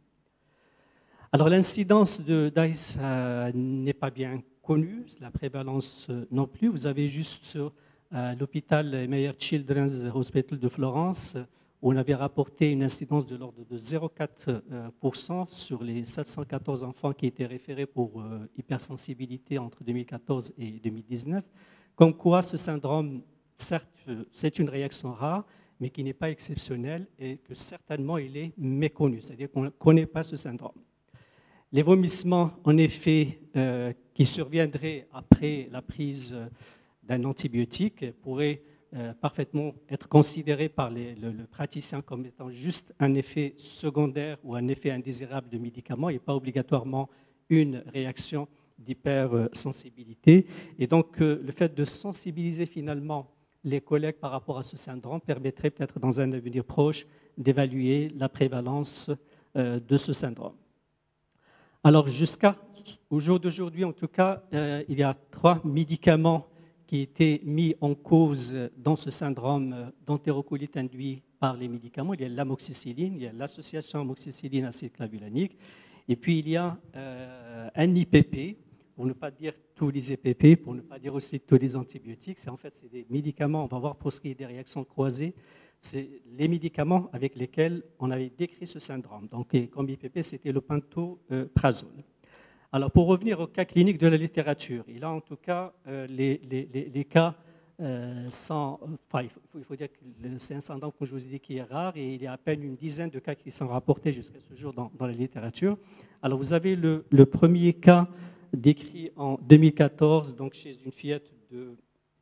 Alors, l'incidence de D I S E euh, n'est pas bien connue, la prévalence euh, non plus. Vous avez juste sur euh, l'hôpital Meyer Children's Hospital de Florence, où on avait rapporté une incidence de l'ordre de zéro virgule quatre pour cent sur les sept cent quatorze enfants qui étaient référés pour euh, hypersensibilité entre deux mille quatorze et deux mille dix-neuf. Comme quoi ce syndrome, certes, c'est une réaction rare, mais qui n'est pas exceptionnelle et que certainement il est méconnu, c'est-à-dire qu'on ne connaît pas ce syndrome. Les vomissements, en effet, euh, qui surviendraient après la prise d'un antibiotique pourraient euh, parfaitement être considérés par les, le, le praticien comme étant juste un effet secondaire ou un effet indésirable de médicament et pas obligatoirement une réaction d'hypersensibilité. Et donc, euh, le fait de sensibiliser finalement les collègues par rapport à ce syndrome permettrait peut-être dans un avenir proche d'évaluer la prévalence euh, de ce syndrome. Alors jusqu'au jour d'aujourd'hui, en tout cas, euh, il y a trois médicaments qui étaient mis en cause dans ce syndrome d'entérocolite induit par les médicaments. Il y a l'amoxicilline, il y a l'association amoxicilline acide clavulanique, et puis il y a euh, un I P P, pour ne pas dire tous les I P P, pour ne pas dire aussi tous les antibiotiques. C'est en fait c'est des médicaments, on va voir pour ce qui est des réactions croisées, c'est les médicaments avec lesquels on avait décrit ce syndrome. Donc, comme I P P, c'était le pantoprazole. Alors, pour revenir au cas clinique de la littérature, et là, en tout cas, euh, les, les, les cas euh, sont, enfin, il faut, il faut dire que c'est un syndrome, comme je vous ai dit, qui est rare, et il y a à peine une dizaine de cas qui sont rapportés jusqu'à ce jour dans, dans la littérature. Alors, vous avez le, le premier cas décrit en deux mille quatorze, donc chez une fillette de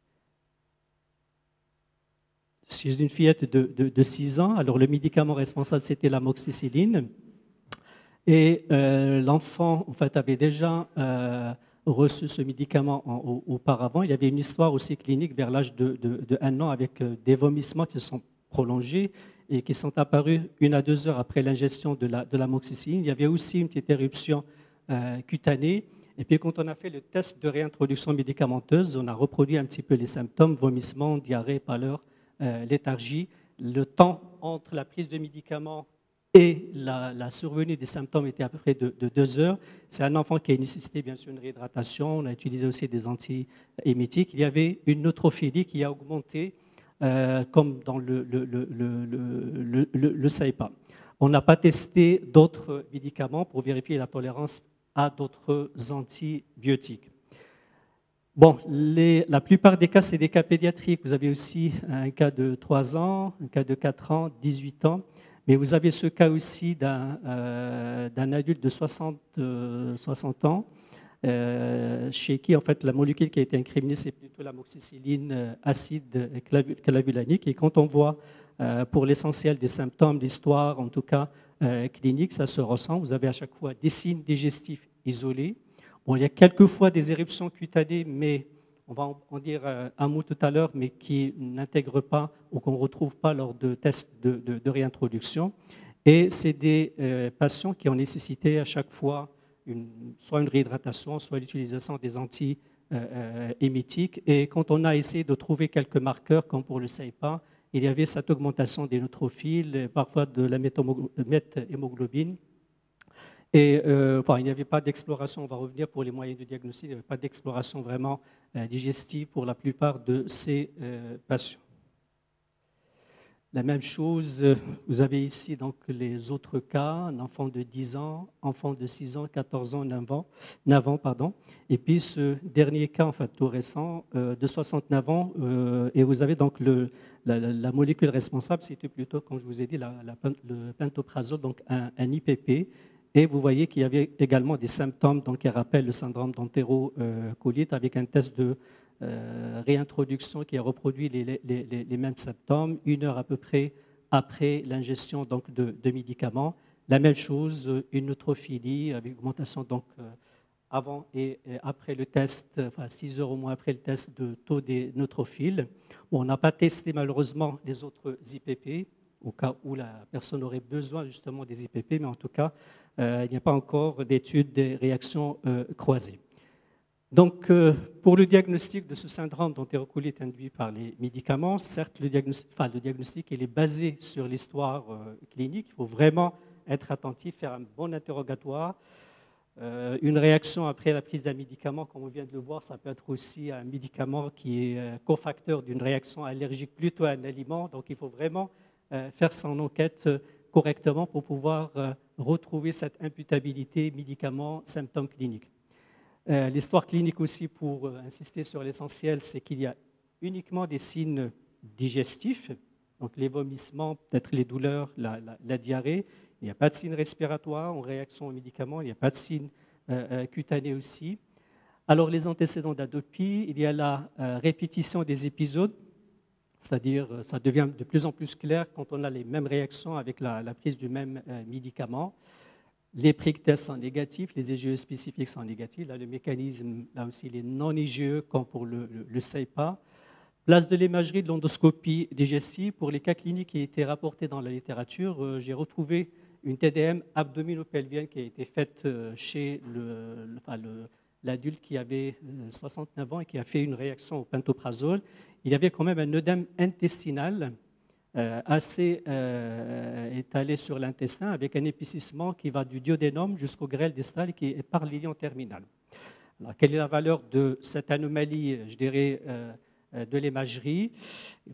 chez une fillette de, de, de six ans. Alors, le médicament responsable, c'était l'amoxicilline. Et euh, l'enfant, en fait, avait déjà euh, reçu ce médicament en, au, auparavant. Il y avait une histoire aussi clinique vers l'âge de, de, de un an avec euh, des vomissements qui se sont prolongés et qui sont apparus une à deux heures après l'ingestion de, la, de l'amoxicilline. Il y avait aussi une petite éruption euh, cutanée. Et puis, quand on a fait le test de réintroduction médicamenteuse, on a reproduit un petit peu les symptômes, vomissements, diarrhée, pâleur, euh, léthargie. Le temps entre la prise de médicaments et la, la survenue des symptômes était à peu près de, de deux heures. C'est un enfant qui a nécessité bien sûr une réhydratation. On a utilisé aussi des antiémétiques. Il y avait une neutrophilie qui a augmenté, euh, comme dans le, le, le, le, le, le, le SAIPA. On n'a pas testé d'autres médicaments pour vérifier la tolérance à d'autres antibiotiques. Bon, les, la plupart des cas, c'est des cas pédiatriques. Vous avez aussi un cas de trois ans, un cas de quatre ans, dix-huit ans. Mais vous avez ce cas aussi d'un euh, d'un adulte de soixante, euh, soixante ans, euh, chez qui en fait la molécule qui a été incriminée, c'est plutôt l'amoxicilline euh, acide clavulanique. Et quand on voit euh, pour l'essentiel des symptômes, l'histoire en tout cas euh, clinique, ça se ressent. Vous avez à chaque fois des signes digestifs isolés. Bon, il y a quelquefois des éruptions cutanées, mais on va en dire un mot tout à l'heure, mais qui n'intègrent pas ou qu'on ne retrouve pas lors de tests de, de, de réintroduction. Et c'est des euh, patients qui ont nécessité à chaque fois une, soit une réhydratation, soit l'utilisation des anti-émétiques. Et quand on a essayé de trouver quelques marqueurs, comme pour le SAIPA, il y avait cette augmentation des neutrophiles, parfois de la méthémoglobine. Et euh, enfin, il n'y avait pas d'exploration, on va revenir pour les moyens de diagnostic, il n'y avait pas d'exploration vraiment euh, digestive pour la plupart de ces euh, patients. La même chose, vous avez ici donc les autres cas, un enfant de dix ans, enfant de six ans, quatorze ans, neuf ans, neuf ans pardon. Et puis ce dernier cas, en fait, tout récent, euh, de soixante-neuf ans, euh, et vous avez donc le, la, la molécule responsable, c'était plutôt, comme je vous ai dit, la, la, le pantoprazole, donc un, un I P P. Et vous voyez qu'il y avait également des symptômes donc, qui rappellent le syndrome d'entérocolite avec un test de euh, réintroduction qui a reproduit les, les, les, les mêmes symptômes une heure à peu près après l'ingestion donc, de, de médicaments. La même chose, une neutrophilie avec augmentation donc, euh, avant et après le test, enfin six heures au moins après le test de taux des neutrophiles. Bon, on n'a pas testé malheureusement les autres I P P au cas où la personne aurait besoin justement des I P P, mais en tout cas, euh, il n'y a pas encore d'études des réactions euh, croisées. Donc, euh, pour le diagnostic de ce syndrome d'entérocolite induit par les médicaments, certes, le diagnostic, enfin, le diagnostic il est basé sur l'histoire euh, clinique. Il faut vraiment être attentif, faire un bon interrogatoire. Euh, une réaction après la prise d'un médicament, comme on vient de le voir, ça peut être aussi un médicament qui est euh, cofacteur d'une réaction allergique plutôt à un aliment. Donc, il faut vraiment euh, faire son enquête correctement pour pouvoir euh, retrouver cette imputabilité médicament-symptômes cliniques. Euh, L'histoire clinique aussi, pour euh, insister sur l'essentiel, c'est qu'il y a uniquement des signes digestifs, donc les vomissements, peut-être les douleurs, la, la, la diarrhée. Il n'y a pas de signes respiratoires en réaction aux médicaments, il n'y a pas de signes euh, euh, cutanés aussi. Alors les antécédents d'atopie, il y a la euh, répétition des épisodes, c'est-à-dire ça devient de plus en plus clair quand on a les mêmes réactions avec la, la prise du même euh, médicament. Les prick tests sont négatifs, les I G E spécifiques sont négatifs. Là, le mécanisme, là aussi, il est non I G E comme pour le, le, le S E I P A. Place de l'imagerie de l'endoscopie digestive. Pour les cas cliniques qui ont été rapportés dans la littérature, euh, j'ai retrouvé une T D M abdominopelvienne qui a été faite euh, chez le, le, enfin, le l'adulte qui avait soixante-neuf ans et qui a fait une réaction au pantoprazole. Il y avait quand même un œdème intestinal euh, assez euh, étalé sur l'intestin avec un épaississement qui va du duodénum jusqu'au grêle distal qui est par l'ilion terminal. Alors, quelle est la valeur de cette anomalie, je dirais, euh, de l'imagerie? il,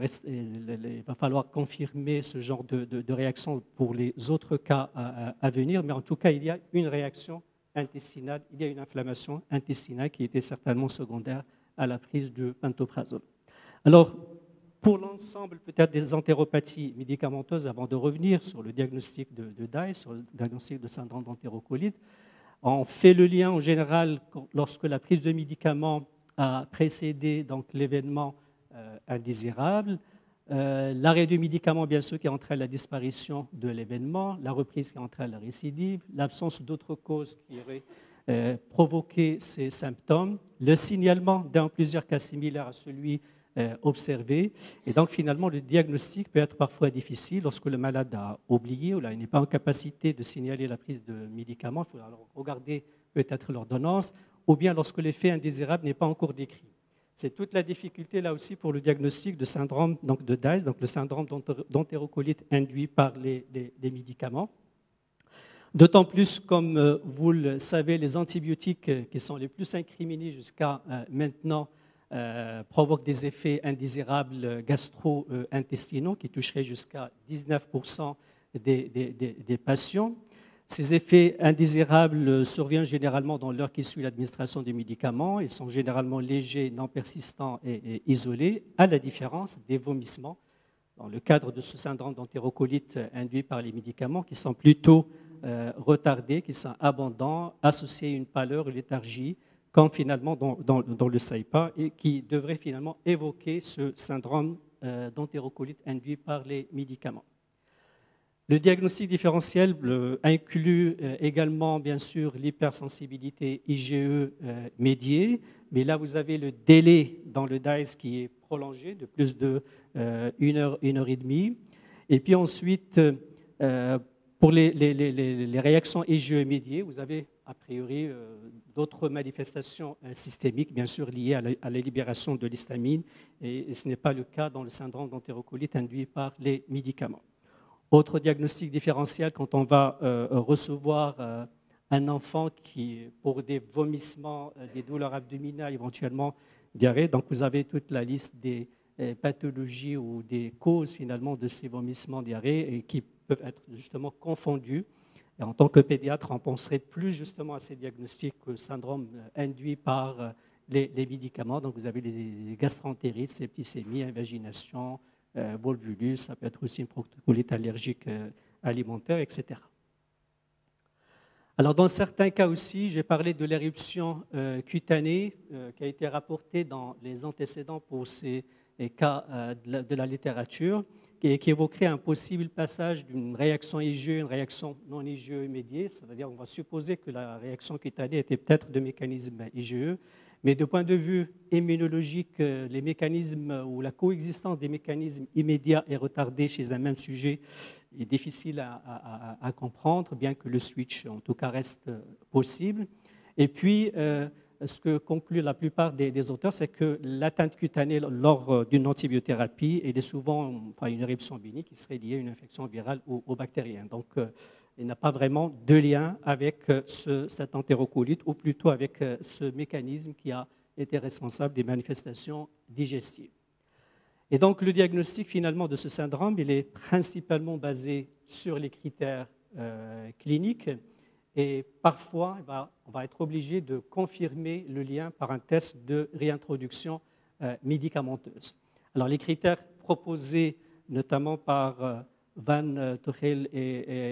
il va falloir confirmer ce genre de, de, de réaction pour les autres cas à, à venir, mais en tout cas, il y a une réaction intestinale, il y a une inflammation intestinale qui était certainement secondaire à la prise de pantoprazole. Alors, pour l'ensemble peut-être des entéropathies médicamenteuses, avant de revenir sur le diagnostic de, de D A I, sur le diagnostic de syndrome d'entérocolite, on fait le lien en général lorsque la prise de médicaments a précédé donc l'événement euh, indésirable. Euh, L'arrêt du médicament, bien sûr, qui entraîne la disparition de l'événement, la reprise qui entraîne la récidive, l'absence d'autres causes qui auraient euh, provoqué ces symptômes, le signalement dans plusieurs cas similaires à celui euh, observé. Et donc, finalement, le diagnostic peut être parfois difficile lorsque le malade a oublié ou là, il n'est pas en capacité de signaler la prise de médicaments. Il faut alors regarder peut-être l'ordonnance, ou bien lorsque l'effet indésirable n'est pas encore décrit. C'est toute la difficulté là aussi pour le diagnostic de syndrome donc de D A I S, donc le syndrome d'entérocolite induit par les, les, les médicaments. D'autant plus, comme vous le savez, les antibiotiques qui sont les plus incriminés jusqu'à maintenant euh, provoquent des effets indésirables gastro-intestinaux qui toucheraient jusqu'à dix-neuf pour cent des, des, des, des patients. Ces effets indésirables surviennent généralement dans l'heure qui suit l'administration des médicaments. Ils sont généralement légers, non persistants et, et isolés, à la différence des vomissements dans le cadre de ce syndrome d'entérocolite induit par les médicaments qui sont plutôt euh, retardés, qui sont abondants, associés à une pâleur, une léthargie, comme finalement dans, dans, dans le S E I P A et qui devrait finalement évoquer ce syndrome euh, d'entérocolite induit par les médicaments. Le diagnostic différentiel inclut également, bien sûr, l'hypersensibilité I G E médiée, mais là, vous avez le délai dans le D A I S qui est prolongé de plus de une heure, une heure et demie. Et puis ensuite, pour les, les, les, les réactions I G E médiées, vous avez a priori d'autres manifestations systémiques, bien sûr, liées à la, à la libération de l'histamine, et ce n'est pas le cas dans le syndrome d'entérocolite induit par les médicaments. Autre diagnostic différentiel, quand on va euh, recevoir euh, un enfant qui, pour des vomissements, euh, des douleurs abdominales, éventuellement diarrhée, donc vous avez toute la liste des euh, pathologies ou des causes finalement de ces vomissements diarrhée et qui peuvent être justement confondus. Et en tant que pédiatre, on penserait plus justement à ces diagnostics que syndrome induit par euh, les, les médicaments. Donc vous avez les gastroentérites, septicémie, invagination, Euh, volvulus, ça peut être aussi une proctocolite allergique euh, alimentaire, et cetera. Alors, dans certains cas aussi, j'ai parlé de l'éruption euh, cutanée euh, qui a été rapportée dans les antécédents pour ces cas euh, de, la, de la littérature et qui évoquerait un possible passage d'une réaction I G E à une réaction non I G E immédiate, c'est-à-dire qu'on va supposer que la réaction cutanée était peut-être de mécanisme I G E. Mais de point de vue immunologique, les mécanismes ou la coexistence des mécanismes immédiats et retardés chez un même sujet est difficile à, à, à comprendre, bien que le switch, en tout cas, reste possible. Et puis, euh, ce que concluent la plupart des, des auteurs, c'est que l'atteinte cutanée lors d'une antibiothérapie est souvent enfin, une éruption bénigne qui serait liée à une infection virale ou, ou bactérienne. Donc, euh, il n'a pas vraiment de lien avec ce, cet entérocolite, ou plutôt avec ce mécanisme qui a été responsable des manifestations digestives. Et donc, le diagnostic finalement de ce syndrome, il est principalement basé sur les critères euh, cliniques. Et parfois, eh ben, on va être obligé de confirmer le lien par un test de réintroduction euh, médicamenteuse. Alors, les critères proposés notamment par euh, Van Tuchel et,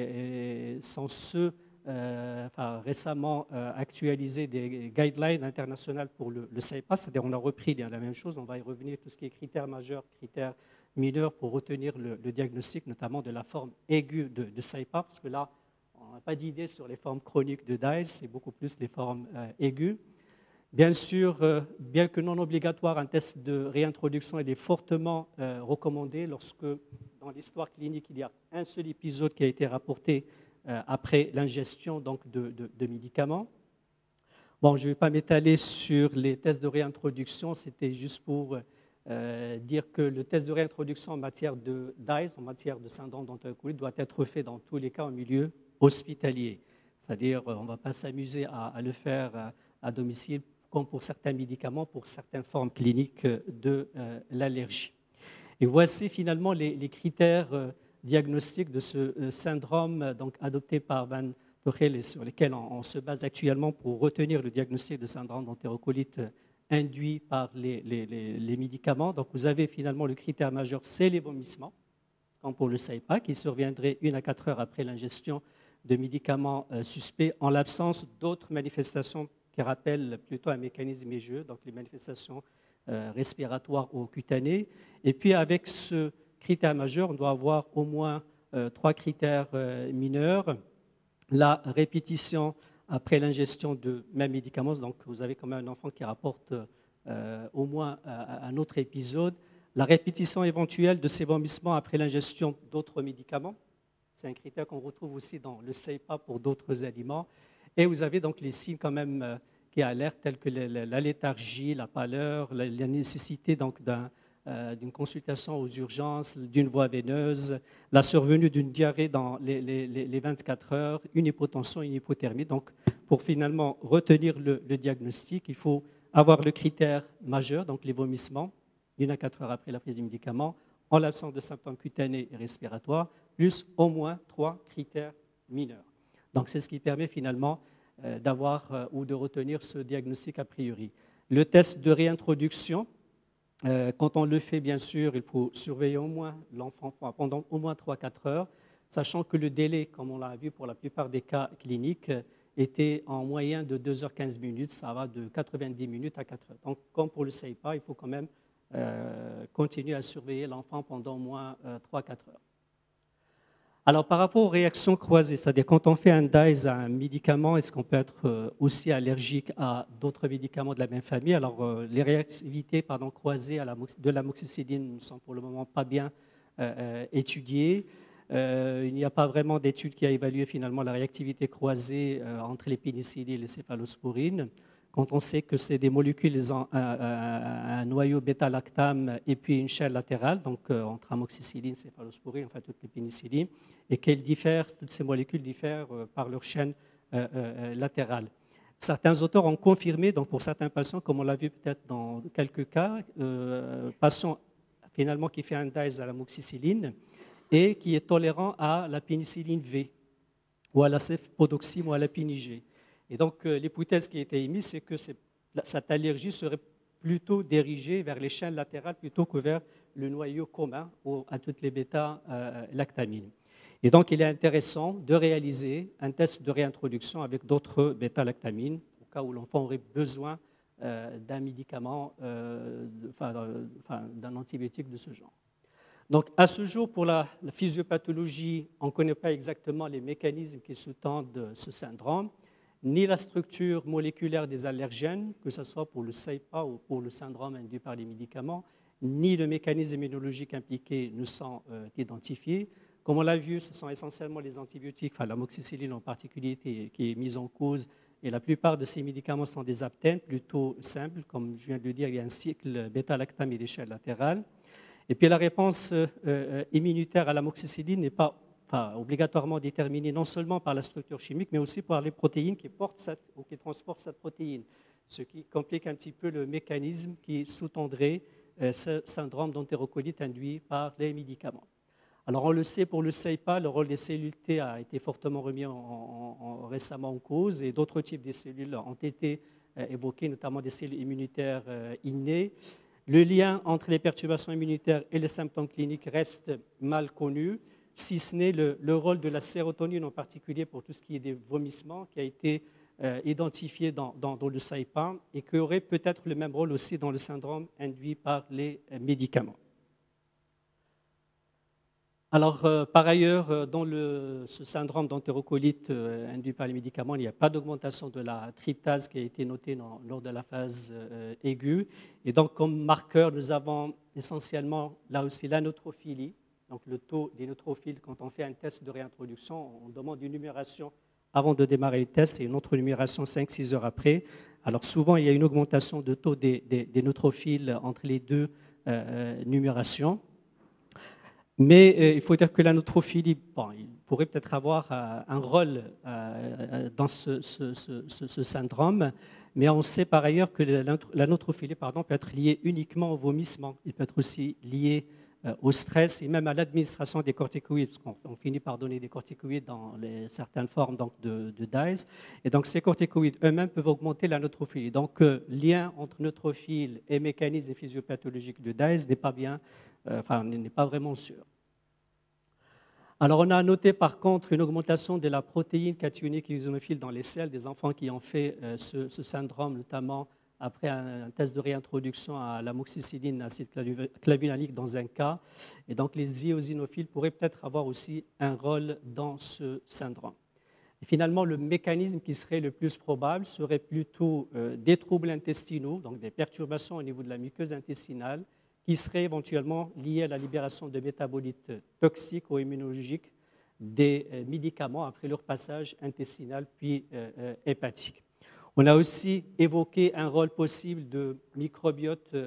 et, et sont ceux euh, enfin, récemment euh, actualisés des guidelines internationales pour le, le S I P A, c'est-à-dire on a repris la même chose, on va y revenir, tout ce qui est critères majeurs, critères mineurs pour retenir le, le diagnostic, notamment de la forme aiguë de, de S I P A, parce que là, on n'a pas d'idée sur les formes chroniques de D A I S, c'est beaucoup plus les formes euh, aiguës. Bien sûr, euh, bien que non obligatoire, un test de réintroduction est fortement euh, recommandé lorsque, dans l'histoire clinique, il y a un seul épisode qui a été rapporté euh, après l'ingestion donc, de, de, de médicaments. Bon, je ne vais pas m'étaler sur les tests de réintroduction, c'était juste pour euh, dire que le test de réintroduction en matière de D A I S, en matière de syndrome d'entérocolite, doit être fait dans tous les cas en milieu hospitalier. C'est-à-dire, on ne va pas s'amuser à, à le faire à, à domicile, comme pour certains médicaments, pour certaines formes cliniques de euh, l'allergie. Et voici finalement les, les critères euh, diagnostiques de ce euh, syndrome donc, adopté par Van Tuchel et sur lesquels on, on se base actuellement pour retenir le diagnostic de syndrome d'entérocolite induit par les, les, les, les médicaments. Donc vous avez finalement le critère majeur, c'est les vomissements, comme pour le S I P A, qui surviendrait une à quatre heures après l'ingestion de médicaments euh, suspects en l'absence d'autres manifestations qui rappellent plutôt un mécanisme aiguë, donc les manifestations euh, respiratoires ou cutanées. Et puis avec ce critère majeur, on doit avoir au moins euh, trois critères euh, mineurs. La répétition après l'ingestion de mêmes médicaments, donc vous avez quand même un enfant qui rapporte euh, au moins euh, un autre épisode. La répétition éventuelle de ces vomissements après l'ingestion d'autres médicaments, c'est un critère qu'on retrouve aussi dans le S I P A pour d'autres aliments. Et vous avez donc les signes quand même qui alertent, tels que la léthargie, la pâleur, la nécessité donc d'un, euh, d'une consultation aux urgences, d'une voie veineuse, la survenue d'une diarrhée dans les, les, les vingt-quatre heures, une hypotension, une hypothermie. Donc, pour finalement retenir le, le diagnostic, il faut avoir le critère majeur, donc les vomissements, une à quatre heures après la prise du médicament, en l'absence de symptômes cutanés et respiratoires, plus au moins trois critères mineurs. Donc, c'est ce qui permet finalement euh, d'avoir euh, ou de retenir ce diagnostic a priori. Le test de réintroduction, euh, quand on le fait, bien sûr, il faut surveiller au moins l'enfant pendant au moins trois à quatre heures, sachant que le délai, comme on l'a vu pour la plupart des cas cliniques, était en moyenne de deux heures quinze minutes, ça va de quatre-vingt-dix minutes à quatre heures. Donc, comme pour le S I P A, il faut quand même euh, continuer à surveiller l'enfant pendant au moins euh, trois à quatre heures. Alors, par rapport aux réactions croisées, c'est-à-dire quand on fait un D A I S à un médicament, est-ce qu'on peut être aussi allergique à d'autres médicaments de la même famille? Alors, les réactivités pardon, croisées à la, de l'amoxicilline ne sont pour le moment pas bien euh, étudiées. Euh, il n'y a pas vraiment d'étude qui a évalué finalement la réactivité croisée euh, entre les pénicillines et les céphalosporines. Quand on sait que c'est des molécules, un, un, un noyau bêta-lactam et puis une chaîne latérale, donc euh, entre amoxicilline, céphalosporine, enfin toutes les pénicillines, et qu'elles diffèrent, toutes ces molécules diffèrent euh, par leur chaîne euh, euh, latérale. Certains auteurs ont confirmé, donc pour certains patients, comme on l'a vu peut-être dans quelques cas, euh, patient finalement qui fait un D A I S à l'amoxicilline et qui est tolérant à la pénicilline V ou à la cefpodoxime ou à la pénig. Et donc, euh, l'hypothèse qui a été émise, c'est que cette allergie serait plutôt dirigée vers les chaînes latérales plutôt que vers le noyau commun ou à toutes les bêta-lactamines. Et donc, il est intéressant de réaliser un test de réintroduction avec d'autres bêta-lactamines, au cas où l'enfant aurait besoin euh, d'un médicament, euh, enfin, enfin, d'un antibiotique de ce genre. Donc, à ce jour, pour la, la physiopathologie, on ne connaît pas exactement les mécanismes qui sous-tendent ce syndrome, ni la structure moléculaire des allergènes, que ce soit pour le S I P A ou pour le syndrome induit par les médicaments, ni le mécanisme immunologique impliqué ne sont euh, identifiés. Comme on l'a vu, ce sont essentiellement les antibiotiques, enfin l'amoxicilline en particulier qui est mise en cause, et la plupart de ces médicaments sont des aptènes plutôt simples. Comme je viens de le dire, il y a un cycle bêta-lactam et d'échelle latérale. Et puis la réponse euh, immunitaire à l'amoxicilline n'est pas enfin, obligatoirement déterminée non seulement par la structure chimique, mais aussi par les protéines qui portent cette, ou qui transportent cette protéine, ce qui complique un petit peu le mécanisme qui sous-tendrait euh, ce syndrome d'entérocolite induit par les médicaments. Alors on le sait pour le C E P A, le rôle des cellules T a été fortement remis en, en, en, récemment en cause et d'autres types de cellules ont été euh, évoqués, notamment des cellules immunitaires euh, innées. Le lien entre les perturbations immunitaires et les symptômes cliniques reste mal connu, si ce n'est le, le rôle de la sérotonine en particulier pour tout ce qui est des vomissements qui a été euh, identifié dans, dans, dans le C E P A et qui aurait peut-être le même rôle aussi dans le syndrome induit par les euh, médicaments. Alors, euh, par ailleurs, euh, dans le, ce syndrome d'entérocolite euh, induit par les médicaments, il n'y a pas d'augmentation de la tryptase qui a été notée dans, lors de la phase euh, aiguë. Et donc, comme marqueur, nous avons essentiellement là aussi la neutrophilie. Donc, le taux des neutrophiles, quand on fait un test de réintroduction, on demande une numération avant de démarrer le test et une autre numération cinq six heures après. Alors, souvent, il y a une augmentation de taux des, des, des neutrophiles entre les deux euh, numérations. Mais euh, il faut dire que la neutrophilie, bon, il pourrait peut-être avoir euh, un rôle euh, dans ce, ce, ce, ce syndrome, mais on sait par ailleurs que la, la neutrophilie pardon, peut être liée uniquement au vomissement. Il peut être aussi lié euh, au stress et même à l'administration des corticoïdes, parce qu'on on finit par donner des corticoïdes dans les, certaines formes donc, de, de D A I S. Et donc ces corticoïdes eux-mêmes peuvent augmenter la neutrophilie. Donc euh, lien entre neutrophile et mécanisme physiopathologique de D A I S n'est pas bien. Enfin, on n'est pas vraiment sûr. Alors, on a noté par contre une augmentation de la protéine cationique eosinophile dans les selles des enfants qui ont fait euh, ce, ce syndrome, notamment après un, un test de réintroduction à l'amoxicilline, acide clavulanique dans un cas. Et donc, les eosinophiles pourraient peut-être avoir aussi un rôle dans ce syndrome. Et finalement, le mécanisme qui serait le plus probable serait plutôt euh, des troubles intestinaux, donc des perturbations au niveau de la muqueuse intestinale, qui seraient éventuellement liés à la libération de métabolites toxiques ou immunologiques des médicaments après leur passage intestinal puis euh, hépatique. On a aussi évoqué un rôle possible de microbiote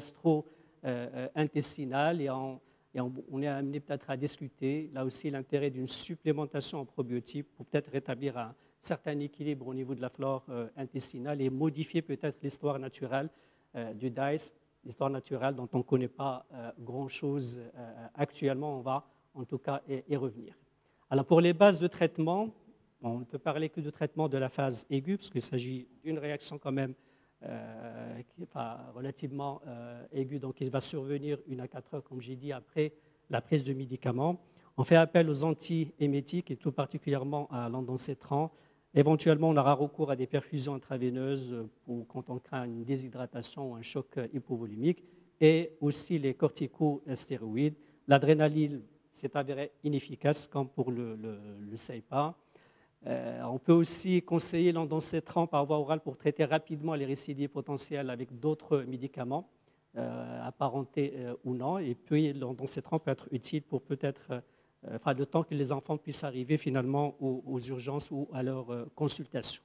gastro-intestinal et, on, et on, on est amené peut-être à discuter là aussi l'intérêt d'une supplémentation en probiotiques pour peut-être rétablir un certain équilibre au niveau de la flore euh, intestinale et modifier peut-être l'histoire naturelle euh, du D A I S. L'histoire naturelle dont on ne connaît pas euh, grand-chose euh, actuellement, on va en tout cas y, y revenir. Alors pour les bases de traitement, bon, on ne peut parler que de traitement de la phase aiguë, parce qu'il s'agit d'une réaction quand même euh, qui est enfin, relativement euh, aiguë, donc il va survenir une à quatre heures, comme j'ai dit, après la prise de médicaments. On fait appel aux antiémétiques et tout particulièrement à l'ondansetron. Éventuellement, on aura recours à des perfusions intraveineuses pour, quand on craint une déshydratation ou un choc hypovolémique, et aussi les corticostéroïdes. L'adrénaline s'est avérée inefficace, comme pour le, le, le C E P A. Euh, on peut aussi conseiller l'ondansetron par voie orale pour traiter rapidement les récidives potentielles avec d'autres médicaments, euh, apparentés euh, ou non. Et puis, l'ondansetron peut être utile pour peut-être... Euh, Enfin, le temps que les enfants puissent arriver finalement aux, aux urgences ou à leur euh, consultation.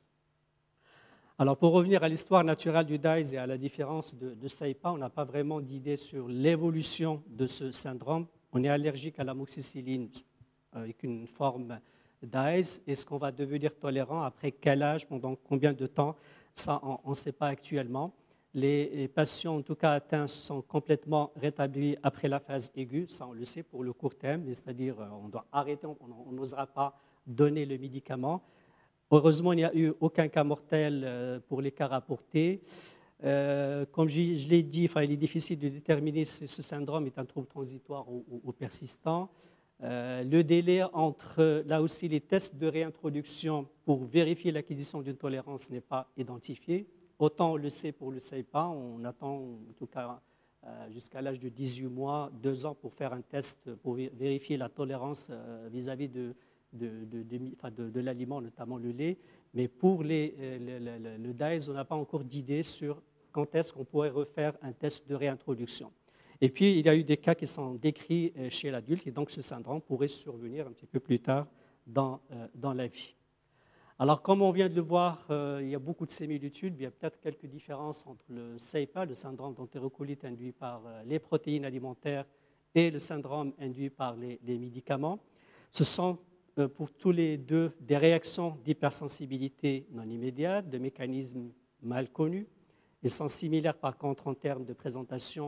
Alors, pour revenir à l'histoire naturelle du D A I S et à la différence de, de C E P A, on n'a pas vraiment d'idée sur l'évolution de ce syndrome. On est allergique à l'amoxicilline avec une forme D A I S. Est-ce qu'on va devenir tolérant? Après quel âge? Pendant combien de temps? Ça, on ne sait pas actuellement. Les patients, en tout cas atteints, sont complètement rétablis après la phase aiguë. Ça, on le sait pour le court terme, c'est-à-dire on doit arrêter, on n'osera pas donner le médicament. Heureusement, il n'y a eu aucun cas mortel pour les cas rapportés. Euh, comme je, je l'ai dit, enfin, il est difficile de déterminer si ce syndrome est un trouble transitoire ou, ou, ou persistant. Euh, le délai entre, là aussi, les tests de réintroduction pour vérifier l'acquisition d'une tolérance n'est pas identifié. Autant on le sait pour le C E P A, on attend en tout cas euh, jusqu'à l'âge de dix-huit mois, deux ans pour faire un test pour vérifier la tolérance euh, vis-à-vis de, de, de, de, enfin de, de l'aliment, notamment le lait. Mais pour les, le, le, le D A I S, on n'a pas encore d'idée sur quand est-ce qu'on pourrait refaire un test de réintroduction. Et puis, il y a eu des cas qui sont décrits chez l'adulte, et donc ce syndrome pourrait survenir un petit peu plus tard dans, euh, dans la vie. Alors, comme on vient de le voir, euh, il y a beaucoup de similitudes, il y a peut-être quelques différences entre le C E P A, le syndrome d'entérocolite induit par euh, les protéines alimentaires, et le syndrome induit par les, les médicaments. Ce sont euh, pour tous les deux des réactions d'hypersensibilité non immédiate, de mécanismes mal connus. Ils sont similaires par contre en termes de présentation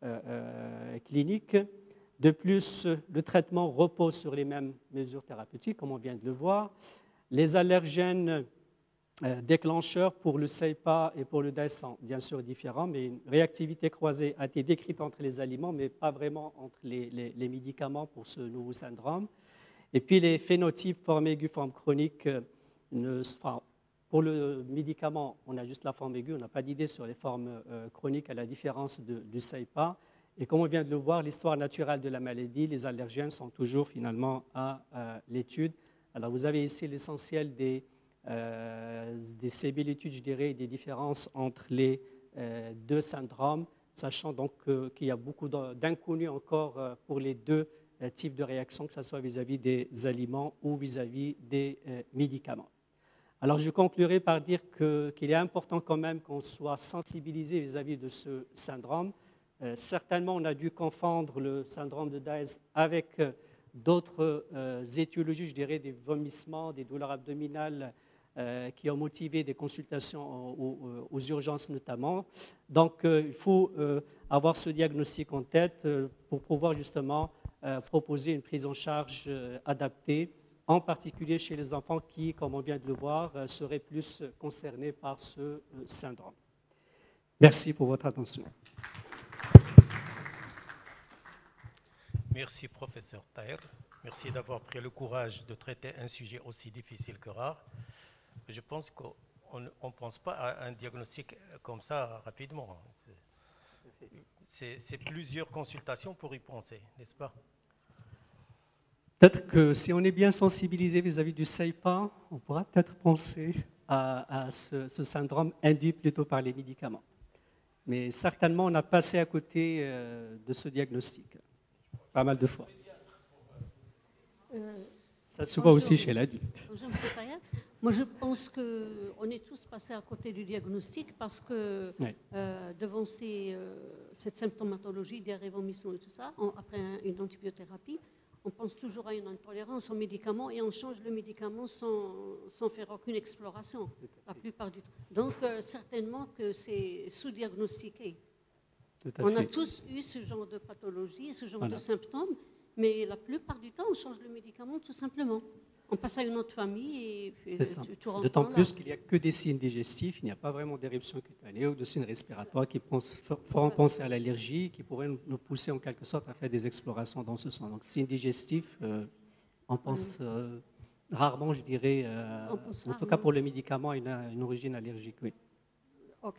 euh, cliniques. De plus, le traitement repose sur les mêmes mesures thérapeutiques, comme on vient de le voir. Les allergènes euh, déclencheurs pour le C E P A et pour le D A I S sont bien sûr différents, mais une réactivité croisée a été décrite entre les aliments, mais pas vraiment entre les, les, les médicaments pour ce nouveau syndrome. Et puis les phénotypes forme aiguë, forme chronique, euh, ne, enfin, pour le médicament, on a juste la forme aiguë, on n'a pas d'idée sur les formes euh, chroniques à la différence de, du C E P A. Et comme on vient de le voir, l'histoire naturelle de la maladie, les allergènes sont toujours finalement à euh, l'étude. Alors vous avez ici l'essentiel des, euh, des similitudes, je dirais, des différences entre les euh, deux syndromes, sachant donc euh, qu'il y a beaucoup d'inconnus encore euh, pour les deux euh, types de réactions, que ce soit vis-à-vis des aliments ou vis-à-vis des euh, médicaments. Alors je conclurai par dire que, qu'il est important quand même qu'on soit sensibilisé vis-à-vis de ce syndrome. Euh, certainement, on a dû confondre le syndrome de D A I S avec euh, d'autres euh, étiologies, je dirais des vomissements, des douleurs abdominales euh, qui ont motivé des consultations aux, aux, aux urgences notamment. Donc, euh, il faut euh, avoir ce diagnostic en tête euh, pour pouvoir justement euh, proposer une prise en charge euh, adaptée, en particulier chez les enfants qui, comme on vient de le voir, euh, seraient plus concernés par ce euh, syndrome. Merci pour votre attention.
Merci, professeur Taher. Merci d'avoir pris le courage de traiter un sujet aussi difficile que rare. Je pense qu'on ne pense pas à un diagnostic comme ça rapidement. C'est plusieurs consultations pour y penser, n'est-ce pas?
Peut-être que si on est bien sensibilisé vis-à-vis du C E P A, on pourra peut-être penser à, à ce, ce syndrome induit plutôt par les médicaments. Mais certainement, on a passé à côté euh, de ce diagnostic. Pas mal de fois.
Euh,
Ça se voit aussi chez l'adulte.
Bonjour, M. Taher. Moi, je pense qu'on est tous passés à côté du diagnostic parce que
oui.
euh, devant ces, euh, cette symptomatologie, diarrhée, vomissement et tout ça, on, après un, une antibiothérapie, on pense toujours à une intolérance aux médicaments et on change le médicament sans, sans faire aucune exploration, la plupart du temps. Donc, euh, certainement que c'est sous-diagnostiqué. On a tous eu ce genre de pathologie, ce genre voilà. de symptômes, mais la plupart du temps, on change le médicament tout simplement. On passe à une autre famille et, et
tout, tout d'autant plus qu'il n'y a que des signes digestifs, il n'y a pas vraiment d'éruption cutanée ou de signes respiratoires qui feront penser à l'allergie, qui pourraient nous pousser en quelque sorte à faire des explorations dans ce sens. Donc, signes digestifs, euh, on pense euh, rarement, je dirais, euh, en rarement. tout cas pour le médicament, à une, une origine allergique, oui.
Ok.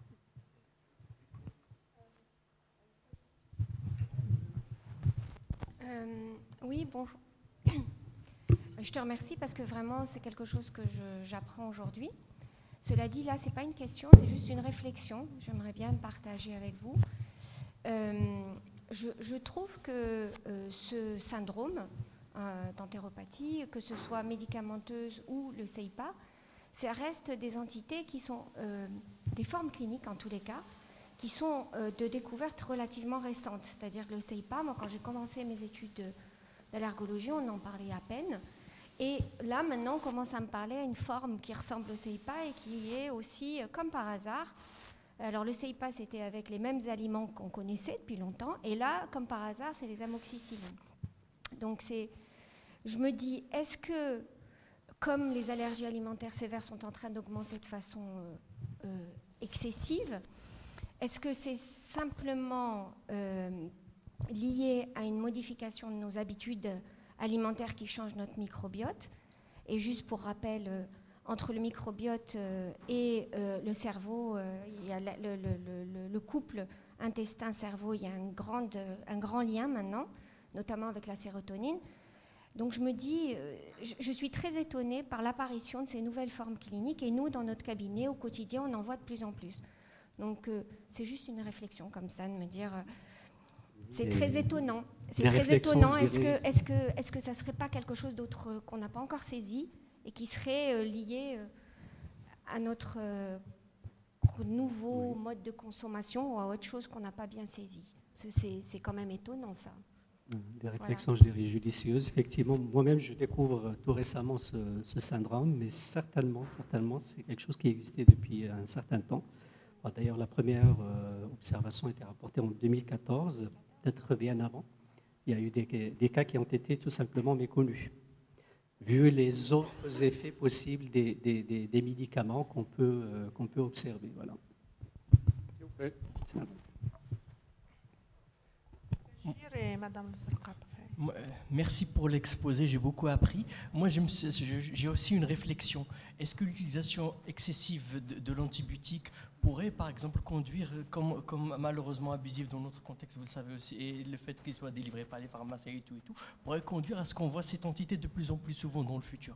Euh, oui, bonjour. Je te remercie parce que vraiment, c'est quelque chose que j'apprends aujourd'hui. Cela dit, là, ce n'est pas une question, c'est juste une réflexion. J'aimerais bien partager avec vous. Euh, je, je trouve que euh, ce syndrome euh, d'entéropathie, que ce soit médicamenteuse ou le C E P A, ça reste des entités qui sont euh, des formes cliniques en tous les cas, qui sont euh, de découvertes relativement récentes. C'est-à-dire que le C E P A, moi, quand j'ai commencé mes études d'allergologie, on en parlait à peine. Et là, maintenant, on commence à me parler à une forme qui ressemble au C E P A et qui est aussi, comme par hasard, alors le C E P A, c'était avec les mêmes aliments qu'on connaissait depuis longtemps, et là, comme par hasard, c'est les amoxicillines. Donc, c'est, je me dis, est-ce que, comme les allergies alimentaires sévères sont en train d'augmenter de façon euh, euh, excessive, est-ce que c'est simplement euh, lié à une modification de nos habitudes alimentaires qui changent notre microbiote? Et juste pour rappel, euh, entre le microbiote euh, et euh, le cerveau, euh, il y a le, le, le, le couple intestin-cerveau, il y a un grand, un grand lien maintenant, notamment avec la sérotonine. Donc je me dis, euh, je, je suis très étonnée par l'apparition de ces nouvelles formes cliniques, et nous, dans notre cabinet, au quotidien, on en voit de plus en plus. Donc euh, c'est juste une réflexion comme ça, de me dire... Euh, c'est très étonnant. C'est très étonnant. Est-ce que, est-ce que, est-ce que ça ne serait pas quelque chose d'autre qu'on n'a pas encore saisi et qui serait euh, lié euh, à notre euh, nouveau oui. mode de consommation ou à autre chose qu'on n'a pas bien saisi? C'est, c'est quand même étonnant, ça.
Des réflexions,
voilà.
je dirais, judicieuses. Effectivement, moi-même, je découvre tout récemment ce, ce syndrome, mais certainement, certainement, c'est quelque chose qui existait depuis un certain temps. D'ailleurs, la première euh, observation a été rapportée en deux mille quatorze, peut-être bien avant. Il y a eu des, des cas qui ont été tout simplement méconnus, vu les autres effets possibles des, des, des, des médicaments qu'on peut, euh, qu'on peut observer. Voilà.
S'il vous plaît.
Et Madame Sarqa.
Merci pour l'exposé, j'ai beaucoup appris. Moi, j'ai aussi une réflexion. Est-ce que l'utilisation excessive de, de l'antibiotique pourrait, par exemple, conduire, comme, comme malheureusement abusif dans notre contexte, vous le savez aussi, et le fait qu'il soit délivré par les pharmaciens et tout, et tout, pourrait conduire à ce qu'on voit cette entité de plus en plus souvent dans le futur?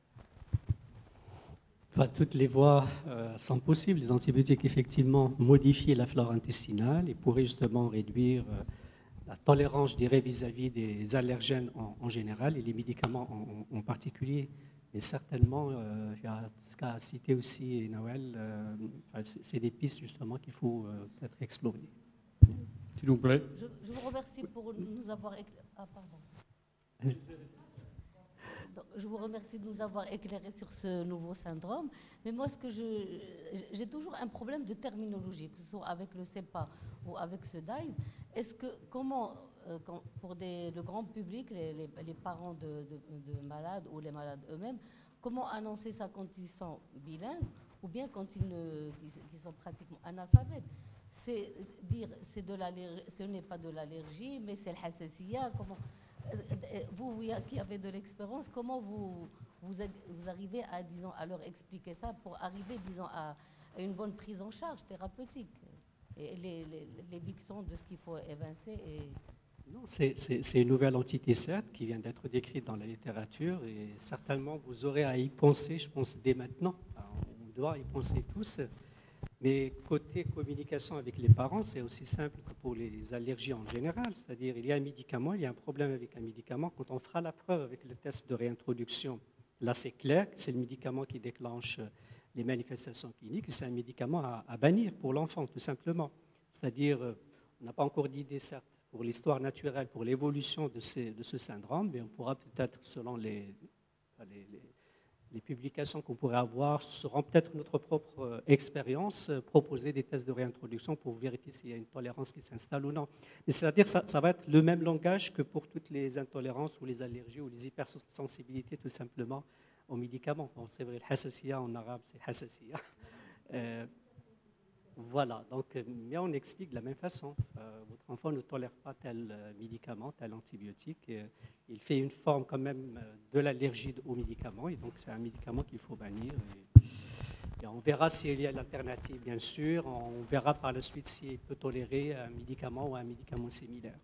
Enfin, toutes les voies euh, sont possibles. Les antibiotiques, effectivement, modifient la flore intestinale et pourraient justement réduire euh, la tolérance, je dirais, vis-à-vis des allergènes en, en général et les médicaments en, en particulier. Mais certainement, euh, il y a ce qu'a cité aussi Noël, euh, c'est des pistes justement qu'il faut euh, peut-être explorer.
S'il vous plaît.
Je, je vous remercie pour nous avoir éclairé. Ah, pardon. Donc, je vous remercie de nous avoir éclairé sur ce nouveau syndrome. Mais moi, ce que je, j'ai toujours un problème de terminologie, que ce soit avec le C E P A ou avec ce D A I S. Est-ce que, comment, euh, quand, pour des, le grand public, les, les, les parents de, de, de malades ou les malades eux-mêmes, comment annoncer ça quand ils sont bilingues ou bien quand ils, ne, qu'ils sont pratiquement analphabètes? C'est dire, c'est de ce n'est pas de l'allergie, mais c'est le hassasiyya. Comment, vous, vous qui avez de l'expérience, comment vous, vous, vous arrivez à, disons, à leur expliquer ça pour arriver, disons, à, à une bonne prise en charge thérapeutique et les, les, les vixons de ce qu'il faut évincer et...
Non, c'est une nouvelle entité, certes, qui vient d'être décrite dans la littérature et certainement vous aurez à y penser, je pense, dès maintenant. On doit y penser tous. Mais côté communication avec les parents, c'est aussi simple que pour les allergies en général. C'est-à-dire, il y a un médicament, il y a un problème avec un médicament. Quand on fera la preuve avec le test de réintroduction, là, c'est clair que c'est le médicament qui déclenche les manifestations cliniques. C'est un médicament à, à bannir pour l'enfant, tout simplement. C'est-à-dire, on n'a pas encore d'idée, certes, pour l'histoire naturelle, pour l'évolution de, ces, de ce syndrome, mais on pourra peut-être, selon les, les, les Les publications qu'on pourrait avoir seront peut-être notre propre expérience, proposer des tests de réintroduction pour vérifier s'il y a une tolérance qui s'installe ou non. Mais c'est-à-dire que ça, ça va être le même langage que pour toutes les intolérances ou les allergies ou les hypersensibilités tout simplement aux médicaments. Bon, c'est vrai, le hassasiyya en arabe, c'est hassasiyya. Euh, voilà, donc, mais on explique de la même façon. Euh, votre enfant ne tolère pas tel médicament, tel antibiotique. Et, il fait une forme quand même de l'allergie aux médicaments, et donc c'est un médicament qu'il faut bannir. Et, et on verra s'il y a l'alternative, bien sûr. On verra par la suite s'il peut tolérer un médicament ou un médicament similaire.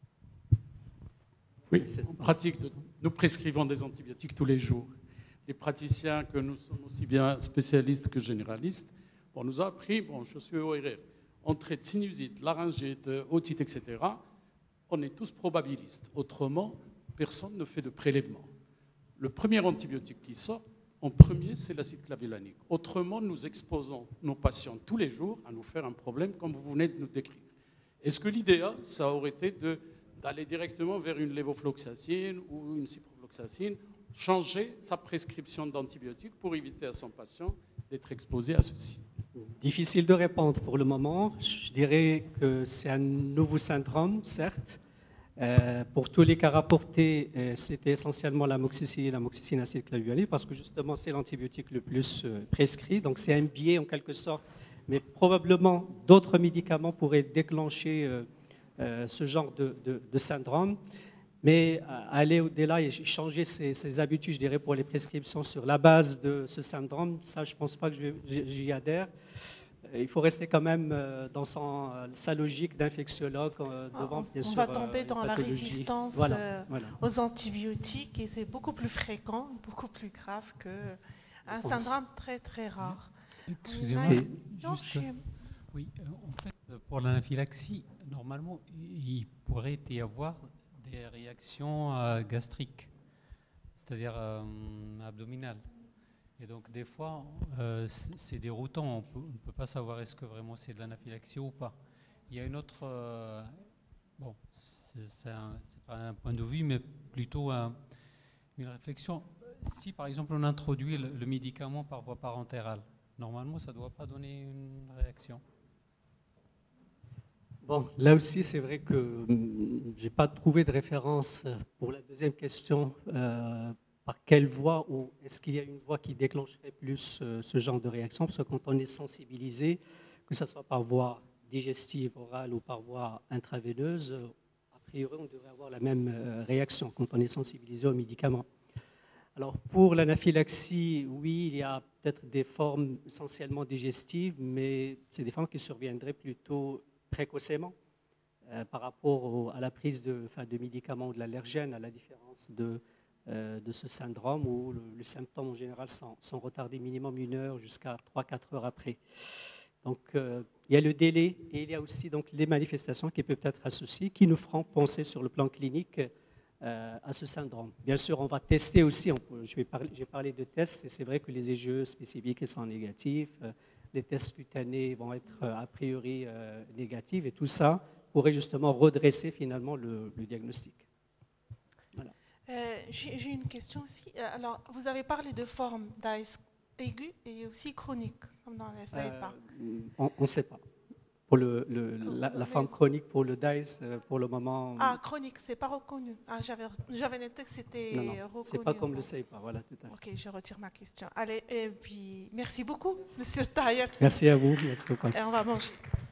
Oui, en pratique, nous prescrivons des antibiotiques tous les jours. Les praticiens, que nous sommes aussi bien spécialistes que généralistes, on nous a appris, bon, je suis O R R, on traite sinusite, laryngite, otite, et cetera. On est tous probabilistes. Autrement, personne ne fait de prélèvement. Le premier antibiotique qui sort, en premier, c'est l'acide clavulanique. Autrement, nous exposons nos patients tous les jours à nous faire un problème comme vous venez de nous décrire. Est-ce que l'idéal, ça aurait été d'aller directement vers une lévofloxacine ou une ciprofloxacine, changer sa prescription d'antibiotiques pour éviter à son patient d'être exposé à ceci?
Difficile de répondre pour le moment. Je dirais que c'est un nouveau syndrome, certes. Euh, pour tous les cas rapportés, euh, c'était essentiellement l'amoxicilline, l'amoxicilline acide clavulanique, parce que justement, c'est l'antibiotique le plus euh, prescrit. Donc, c'est un biais en quelque sorte. Mais probablement, d'autres médicaments pourraient déclencher euh, euh, ce genre de, de, de syndrome. Mais aller au-delà et changer ses, ses habitudes, je dirais, pour les prescriptions sur la base de ce syndrome, ça, je ne pense pas que j'y adhère. Il faut rester quand même dans son, sa logique d'infectiologue devant, bien sûr.
On va tomber dans la résistance
voilà, euh, voilà.
aux antibiotiques et c'est beaucoup plus fréquent, beaucoup plus grave qu'un syndrome très, très rare.
Excusez-moi, juste, oui, en fait, pour l'anaphylaxie, normalement, il pourrait y avoir des réactions euh, gastriques, c'est-à-dire euh, abdominales. Et donc, des fois, euh, c'est déroutant. On ne peut pas savoir est-ce que vraiment c'est de l'anaphylaxie ou pas. Il y a une autre... Euh, bon, c'est pas un point de vue, mais plutôt un, une réflexion. Si, par exemple, on introduit le, le médicament par voie parentérale, normalement, ça ne doit pas donner une réaction.
Bon, là aussi, c'est vrai que je n'ai pas trouvé de référence pour la deuxième question. Euh, par quelle voie, ou est-ce qu'il y a une voie qui déclencherait plus euh, ce genre de réaction? Parce que quand on est sensibilisé, que ce soit par voie digestive, orale ou par voie intraveineuse, euh, a priori, on devrait avoir la même euh, réaction quand on est sensibilisé aux médicaments. Alors, pour l'anaphylaxie, oui, il y a peut-être des formes essentiellement digestives, mais c'est des formes qui surviendraient plutôt précocement euh, par rapport au, à la prise de, enfin, de médicaments ou de l'allergène, à la différence de, euh, de ce syndrome où le, les symptômes en général sont, sont retardés minimum une heure jusqu'à trois à quatre heures après. Donc, euh, il y a le délai et il y a aussi donc, les manifestations qui peuvent être associées, qui nous feront penser sur le plan clinique euh, à ce syndrome. Bien sûr, on va tester aussi, on peut, je vais parler, j'ai parlé de tests, et c'est vrai que les E G E spécifiques sont négatifs, euh, les tests cutanés vont être euh, a priori euh, négatifs, et tout ça pourrait justement redresser finalement le, le diagnostic. Voilà.
Euh, j'ai, j'ai une question aussi. Alors, vous avez parlé de formes d'A S aiguë et aussi chronique, comme dans les S A E P A.
Euh, on ne sait pas. Pour le, le, la, la forme chronique, pour le D A I S, pour le moment...
Ah, chronique, ce n'est pas reconnu. Ah, j'avais, j'avais noté que c'était
non, non,
reconnu.
Ce n'est pas comme le S A E P A, voilà, tout à fait.
Ok, je retire ma question. Allez, et puis, merci beaucoup, Monsieur Taïeb.
Merci à vous. Merci beaucoup.
Et on va manger.